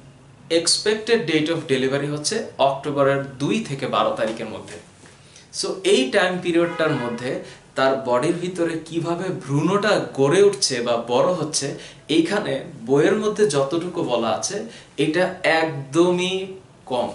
এক্সপেক্টেড ডেট অফ ডেলিভারি হচ্ছে অক্টোবরের দুই থেকে বারো তারিখের মধ্যে। সো এই টাইম পিরিয়ডটার মধ্যে তার বডির ভিতরে কিভাবে ভ্রূণটা গড়ে উঠছে বা বড় হচ্ছে, এইখানে বইয়ের মধ্যে যতটুকু বলা আছে এটা একদমই কম,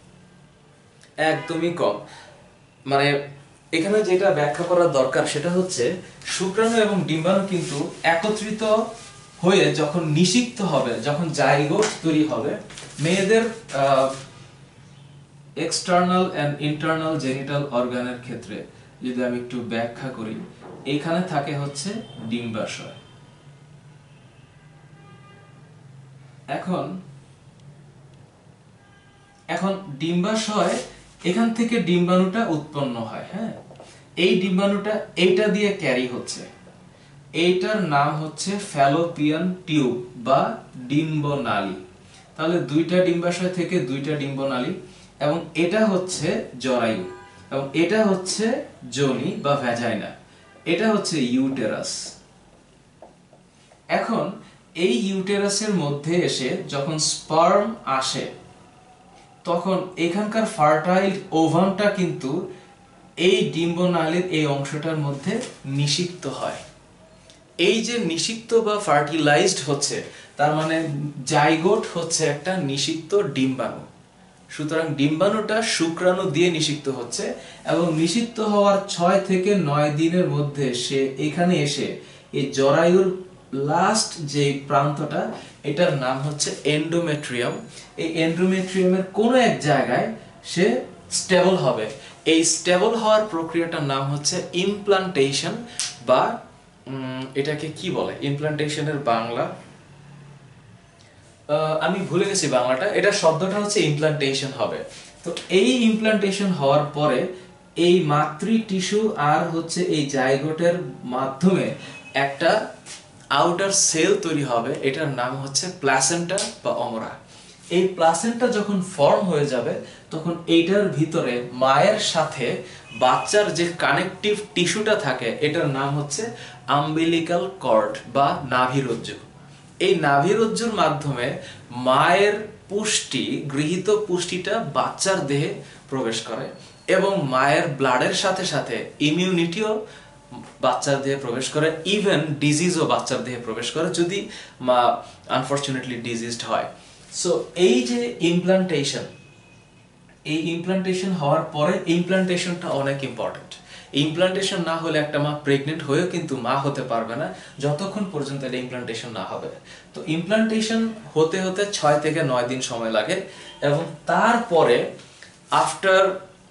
একদমই কম। মানে এখানে যেটা ব্যাখ্যা করার দরকার সেটা হচ্ছে শুক্রাণু এবং ডিম্বাণু কিন্তু একত্রিত হয়ে যখন নিষিক্ত হবে, যখন জাইগোট তৈরি হবে, মেয়েদের এক্সটার্নাল এন্ড ইন্টারনাল জেনিটাল অর্গানের ক্ষেত্রে যদি আমি একটু ব্যাখ্যা করি, এখানে থাকে হচ্ছে ডিম্বাশয়। এখন এখন ডিম্বাশয়, এখান থেকে ডিম্বাণুটা উৎপন্ন হয়। হ্যাঁ, এই ডিম্বাণুটা এইটা দিয়ে ক্যারি হচ্ছে, এইটার নাম হচ্ছে ফ্যালোপিয়ান টিউব বা ডিম্বনালী। তাহলে দুইটা ডিম্বাশয় থেকে দুইটা ডিম্বনালী, এবং এটা হচ্ছে জরায়ু, এবং এটা হচ্ছে যোনি বা ভ্যাজাইনা, এটা হচ্ছে ইউটেরাস। এখন এই ইউটেরাসের মধ্যে এসে যখন স্পার্ম আসে, তখন এখানকার ফার্টাইল ওভামটা কিন্তু এই ডিম্বনালীর এই অংশটার মধ্যে নিষিক্ত হয়। এই যে নিষিক্ত বা ফার্টিলাইজড হচ্ছে, তার মানে জাইগোট হচ্ছে একটা নিষিক্ত ডিম্বাণু। সুতরাং ডিম্বাণুটা শুক্রাণু দিয়ে নিষিক্ত হচ্ছে, এবং নিষিক্ত হওয়ার ছয় থেকে নয় দিনের মধ্যে সে এখানে এসে এই জরায়ুর লাস্ট যে প্রান্তটা, এটার নাম হচ্ছে এন্ডোমেট্রিয়াম। এই এন্ডোমেট্রিয়ামের কোনো এক জায়গায় সে স্টেবল হবে। এই স্টেবল হওয়ার প্রক্রিয়াটার নাম হচ্ছে ইমপ্লান্টেশন, বা এটাকে কি বলে, ইমপ্লান্টেশনের বাংলা আমি ভুলে গেছি বাংলাটা, এটা শব্দটা হচ্ছে ইমপ্লান্টেশন হবে। তো এই ইমপ্লান্টেশন হওয়ার পরে এই মাতৃ টিস্যু আর হচ্ছে এই জাইগোটের মাধ্যমে একটা আউটার সেল তৈরি হবে, এটার নাম হচ্ছে প্লাসেন্টা বা অমরা। এই প্লাসেন্টা যখন ফর্ম হয়ে যাবে, তখন এইটার ভিতরে মায়ের সাথে বাচ্চার যে কানেকটিভ টিস্যুটা থাকে, এটার নাম হচ্ছে আম্বিলিকাল কর্ড বা নাভিরজ্জু। এই নাভিরজ্জুর মাধ্যমে মায়ের পুষ্টি, গৃহীত পুষ্টিটা বাচ্চার দেহে প্রবেশ করে, এবং মায়ের ব্লাডের সাথে সাথে ইমিউনিটিও বাচ্চার দেহে প্রবেশ করে, ইভেন ডিজিজও বাচ্চার দেহে প্রবেশ করে যদি মা আনফরচুনেটলি ডিজিজড হয়। সো এই যে ইমপ্লান্টেশন, এই ইমপ্লান্টেশন হওয়ার পরে, ইমপ্লান্টেশনটা অনেক ইম্পর্টেন্ট। ইমপ্লান্টেশন না হলে একটা মা প্রেগনেন্ট হয়েও কিন্তু মা হতে পারবে না যতক্ষণ পর্যন্ত এটা ইমপ্লান্টেশন না হবে। তো ইমপ্লান্টেশন হতে হতে ছয় থেকে নয় দিন সময় লাগে, এবং তারপরে আফটার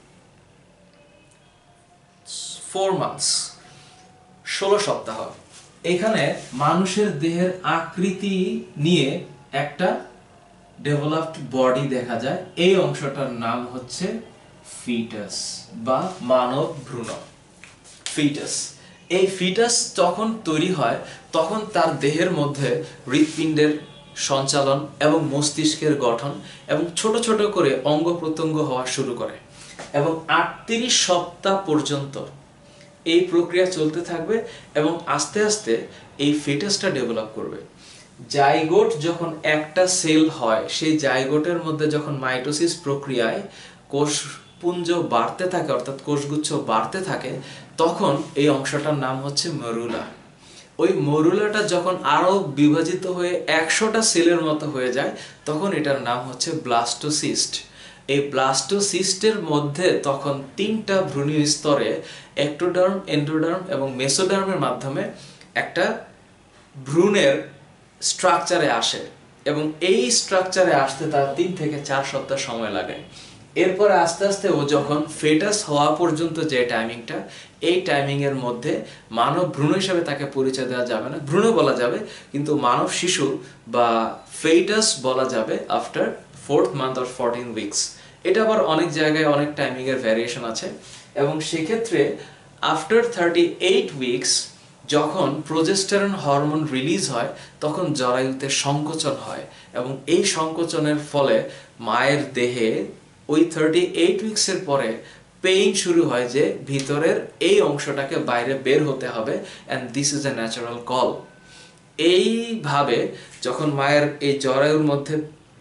ফোর মান্থস, ষোলো সপ্তাহ, এখানে মানুষের দেহের আকৃতি নিয়ে একটা ডেভেলপড বডি দেখা যায়। এই অংশটার নাম হচ্ছে ফিটাস বা মানব ভ্রূণ। ফিটাস, এই ফিটাস যখন তৈরি হয়, তখন তার দেহের মধ্যে হৃৎপিণ্ডের সঞ্চালন এবং মস্তিষ্কের গঠন এবং ছোট ছোট করে অঙ্গ প্রত্যঙ্গ হওয়া শুরু করে, এবং আটত্রিশ সপ্তাহ পর্যন্ত এই প্রক্রিয়া চলতে থাকবে, এবং আস্তে আস্তে এই ফিটাসটা ডেভেলপ করবে। জাইগোট যখন একটা সেল হয়, সেই জাইগোটের মধ্যে যখন মাইটোসিস প্রক্রিয়ায় কোষপুঞ্জ বাড়তে থাকে, অর্থাৎ কোষগুচ্ছ বাড়তে থাকে, তখন এই অংশটার নাম হচ্ছে মরুলা। ওই মরুলাটা যখন আরো বিভাজিত হয়ে একশোটা সেলের মতো হয়ে যায়, তখন এটার নাম হচ্ছে ব্লাস্টোসিস্ট। এই ব্লাস্টোসিস্টের মধ্যে তখন তিনটা ভ্রূণীয় স্তরে এক্টোডার্ম, এন্ডোডার্ম এবং মেসোডার্মের মাধ্যমে একটা ভ্রূণের স্ট্রাকচারে আসে, এবং এই স্ট্রাকচারে আসতে তার তিন থেকে চার সপ্তাহ সময় লাগে। এরপরে আস্তে আস্তে ও যখন ফেটাস হওয়া পর্যন্ত যে টাইমিংটা, এই টাইমিং এর মধ্যে মানব ভ্রূণ হিসেবে তাকে পরিচয় দেওয়া যাবে না, ভ্রূণ বলা যাবে, কিন্তু মানব শিশু বা ফেটাস বলা যাবে after fourth month or fourteen weeks. এটা আবার অনেক জায়গায় অনেক টাইমিং এর ভ্যারিয়েশন আছে, এবং সেক্ষেত্রে আফটার থার্টি এইট উইকস যখন প্রোজেস্টেরন হরমোন রিলিজ হয়, তখন জরায়ুতে সংকোচন হয়, এবং এই সংকোচনের ফলে মায়ের দেহে ওই থার্টি এইট উইকসের পরে পেইন শুরু হয় যে ভিতরের এই অংশটাকে বাইরে বের হতে হবে, and this is a natural call. এইভাবে যখন মায়ের এই জরায়ুর মধ্যে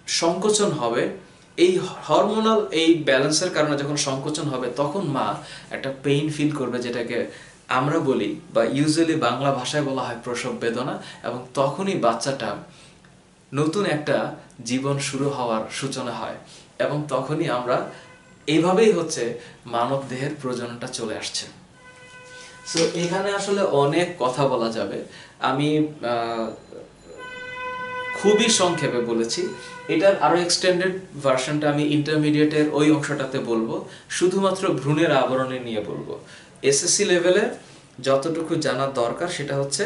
সংকোচন হবে, এই হরমোনাল এই ব্যালেন্সের কারণে যখন সংকোচন হবে তখন মা একটা পেইন ফিল করবে, যেটাকে আমরা বলি বা ইউজুয়ালি বাংলা ভাষায় বলা হয় প্রসব বেদনা, এবং তখনই বাচ্চাটা নতুন একটা জীবন শুরু হওয়ার সূচনা হয়, এবং তখনই আমরা এইভাবেই হচ্ছে মানব দেহের প্রজননটা চলে আসছে। সো এখানে আসলে অনেক কথা বলা যাবে, আমি খুবই সংক্ষেপে বলেছি। এটার আরো এক্সটেন্ডেড ভার্সনটা আমি ইন্টারমিডিয়েটের ওই অংশটাতে বলবো, শুধুমাত্র ভ্রূণের আবরণে নিয়ে বলবো। এসএসসি লেভেলে যতটুকু জানার দরকার সেটা হচ্ছে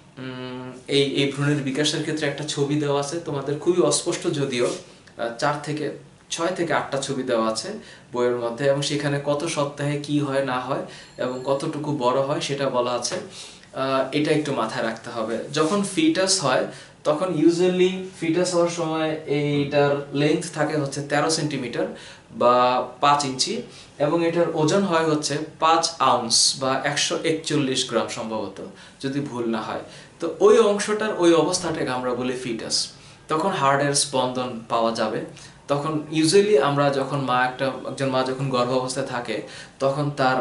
এই এই ভ্রূণের বিকাশের ক্ষেত্রে একটা ছবি দেওয়া আছে, তোমাদের খুবই অস্পষ্ট যদিও, চার থেকে ছয় থেকে আটটা ছবি দেওয়া আছে বইয়ের মধ্যে, এবং সেখানে কত সপ্তাহে কি হয় না হয় এবং কতটুকু বড় হয় সেটা বলা আছে। এটা একটু মাথায় রাখতে হবে। যখন ফিটাস হয় তখন ইউজুয়ালি ফিটাস হওয়ার সময় এইটার লেন্থ থাকে হচ্ছে তেরো সেন্টিমিটার বা পাঁচ ইঞ্চি, এবং এটার ওজন হয় হচ্ছে পাঁচ আউন্স বা একশো একচল্লিশ গ্রাম সম্ভবত, যদি ভুল না হয়। তো ওই অংশটার ওই অবস্থাটাকে আমরা বলি ফিটাস। তখন হার্টের স্পন্দন পাওয়া যাবে। তখন ইউজুয়ালি আমরা যখন মা একটা একজন মা যখন গর্ভাবস্থায় থাকে তখন তার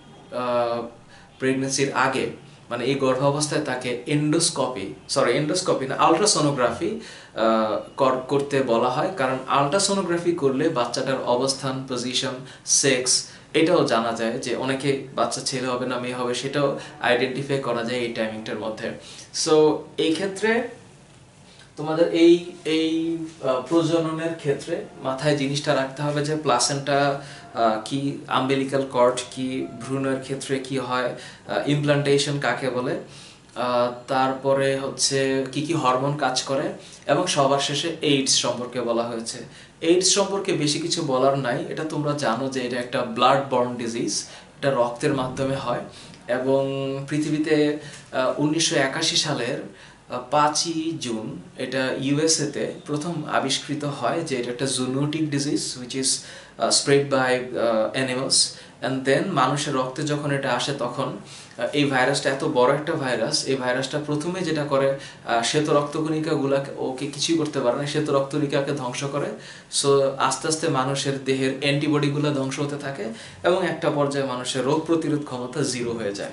প্রেগনেন্সির আগে, মানে এই গর্ভাবস্থায় তাকে এন্ডোস্কপি সরি এন্ডোস্কপি না আলট্রাসোনোগ্রাফি করতে বলা হয়, কারণ আলট্রাসোনোগ্রাফি করলে বাচ্চাটার অবস্থান, পজিশন, সেক্স এটাও জানা যায়, যে অনেকে বাচ্চা ছেলে হবে না মেয়ে হবে সেটাও আইডেন্টিফাই করা যায় এই টাইমিংটার মধ্যে। সো এই ক্ষেত্রে তোমাদের এই এই প্রজননের ক্ষেত্রে মাথায় জিনিসটা রাখতে হবে যে প্লাসেন্টা কি, আম্বিলিক্যাল কর্ড কি, ভ্রূণের ক্ষেত্রে কি হয়, ইমপ্লান্টেশন কাকে বলে, তারপরে হচ্ছে কি কি হরমোন কাজ করে, এবং সবার শেষে এইডস সম্পর্কে বলা হয়েছে। এইডস সম্পর্কে বেশি কিছু বলার নাই, এটা তোমরা জানো যে এটা একটা ব্লাড বর্ন ডিজিজ, এটা রক্তের মাধ্যমে হয়, এবং পৃথিবীতে উনিশশো একাশি সালের পাঁচই জুন এটা ইউএসএতে প্রথম আবিষ্কৃত হয় যে এটা একটা zoonotic disease which is spread by animals, and then মানুষের রক্তে যখন এটা আসে তখন এই ভাইরাসটা এত বড় একটা ভাইরাস, এই ভাইরাসটা প্রথমে যেটা করে শ্বেত রক্তকণিকাগুলোকে ওকে কিছুই করতে পারে না, শ্বেত রক্তকণিকাকে ধ্বংস করে। সো আস্তে আস্তে মানুষের দেহের অ্যান্টিবডিগুলো ধ্বংস হতে থাকে, এবং একটা পর্যায়ে মানুষের রোগ প্রতিরোধ ক্ষমতা জিরো হয়ে যায়।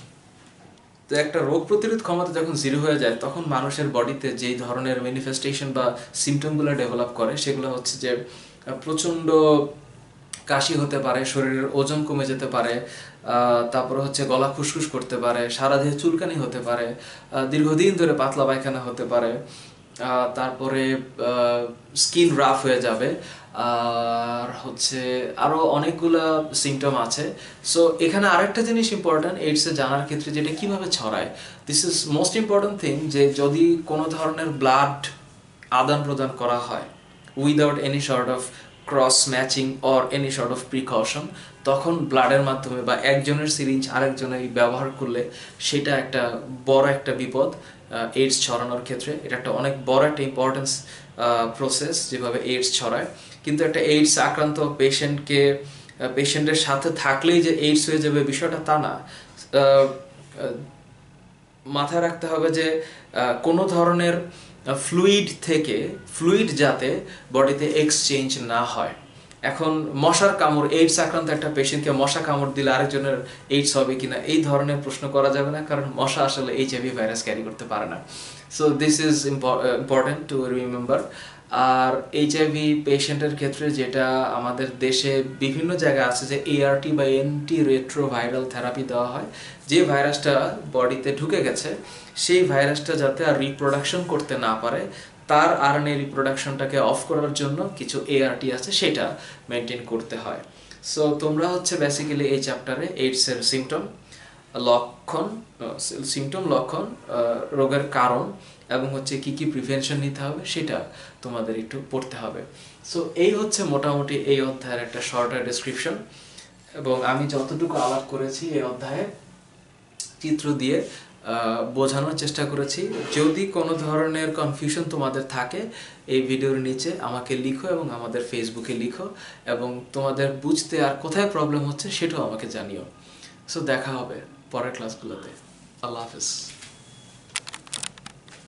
তো একটা রোগ প্রতিরোধ ক্ষমতা যখন জিরো হয়ে যায় তখন মানুষের বডিতে যেই ধরনের ম্যানিফেস্টেশন বা সিমটমগুলো ডেভেলপ করে সেগুলো হচ্ছে যে প্রচণ্ড কাশি হতে পারে, শরীরের ওজন কমে যেতে পারে, তারপরে হচ্ছে গলা খুসখুস করতে পারে, সারা দেহে চুলকানি হতে পারে, দীর্ঘদিন ধরে পাতলা পায়খানা হতে পারে, তারপরে স্কিন রাফ হয়ে যাবে, আর হচ্ছে আরো অনেকগুলা সিমটম আছে। সো এখানে আরেকটা জিনিস ইম্পর্টেন্ট এইডস এ জানার ক্ষেত্রে, যেটা কিভাবে ছড়ায়, this is most important thing, যে যদি কোনো ধরনের ব্লাড আদান প্রদান করা হয় without any sort of cross matching or any sort of precaution, তখন ব্লাডের মাধ্যমে বা একজনের সিরিঞ্জ আরেকজনের ব্যবহার করলে সেটা একটা বড় একটা বিপদ এইডস ছড়ানোর ক্ষেত্রে। এটা একটা অনেক বড় একটা ইম্পর্টেন্স প্রসেস যেভাবে এইডস ছড়ায়। কিন্তু একটা এইডস আক্রান্ত পেশেন্টকে পেশেন্টের সাথে থাকলেই যে এইডস হয়ে যাবে বিষয়টা তা না। মাথায় রাখতে হবে যে কোনো ধরনের ফ্লুইড থেকে ফ্লুইড যাতে বডিতে এক্সচেঞ্জ না হয়। এখন মশার কামড়, এইডস আক্রান্ত একটা পেশেন্টকে মশা কামড় দিলে আরেকজনের এইডস হবে কিনা এই ধরনের প্রশ্ন করা যাবে না, কারণ মশা আসলে এইচআইভি ভাইরাস ক্যারি করতে পারে না। So this is important to remember. আর এইচআইভি পেশেন্টের ক্ষেত্রে যেটা আমাদের দেশে বিভিন্ন জায়গায় আছে যে এআরটি বা অ্যান্টি রেট্রোভাইরাল থেরাপি দেওয়া হয়, যে ভাইরাসটা বডিতে ঢুকে গেছে সেই ভাইরাসটা যাতে আর রিপ্রোডাকশন করতে না পারে তার আরএনএ রিপ্রোডাকশনটাকে অফ করার জন্য কিছু এআরটি আছে, সেটা মেনটেন করতে হয়। সো তোমরা হচ্ছে বেসিক্যালি এই চ্যাপ্টারে এইডসের সিমটম, লক্ষণ, সিমটম, লক্ষণ, রোগের কারণ এবং হচ্ছে কি কি প্রিভেনশন নিতে হবে সেটা তোমাদের একটু পড়তে হবে। সো এই হচ্ছে মোটামুটি এই অধ্যায়ের একটা শর্টার ডেসক্রিপশন, এবং আমি যতটুকু আলাপ করেছি এই অধ্যায়ে চিত্র দিয়ে বোঝানোর চেষ্টা করেছি। যদি কোনো ধরনের কনফিউশন তোমাদের থাকে এই ভিডিওর নিচে আমাকে লিখো এবং আমাদের ফেসবুকে লিখো, এবং তোমাদের বুঝতে আর কোথায় প্রবলেম হচ্ছে সেটাও আমাকে জানিও। সো দেখা হবে পরের ক্লাসগুলোতে। আল্লাহ হাফেজ।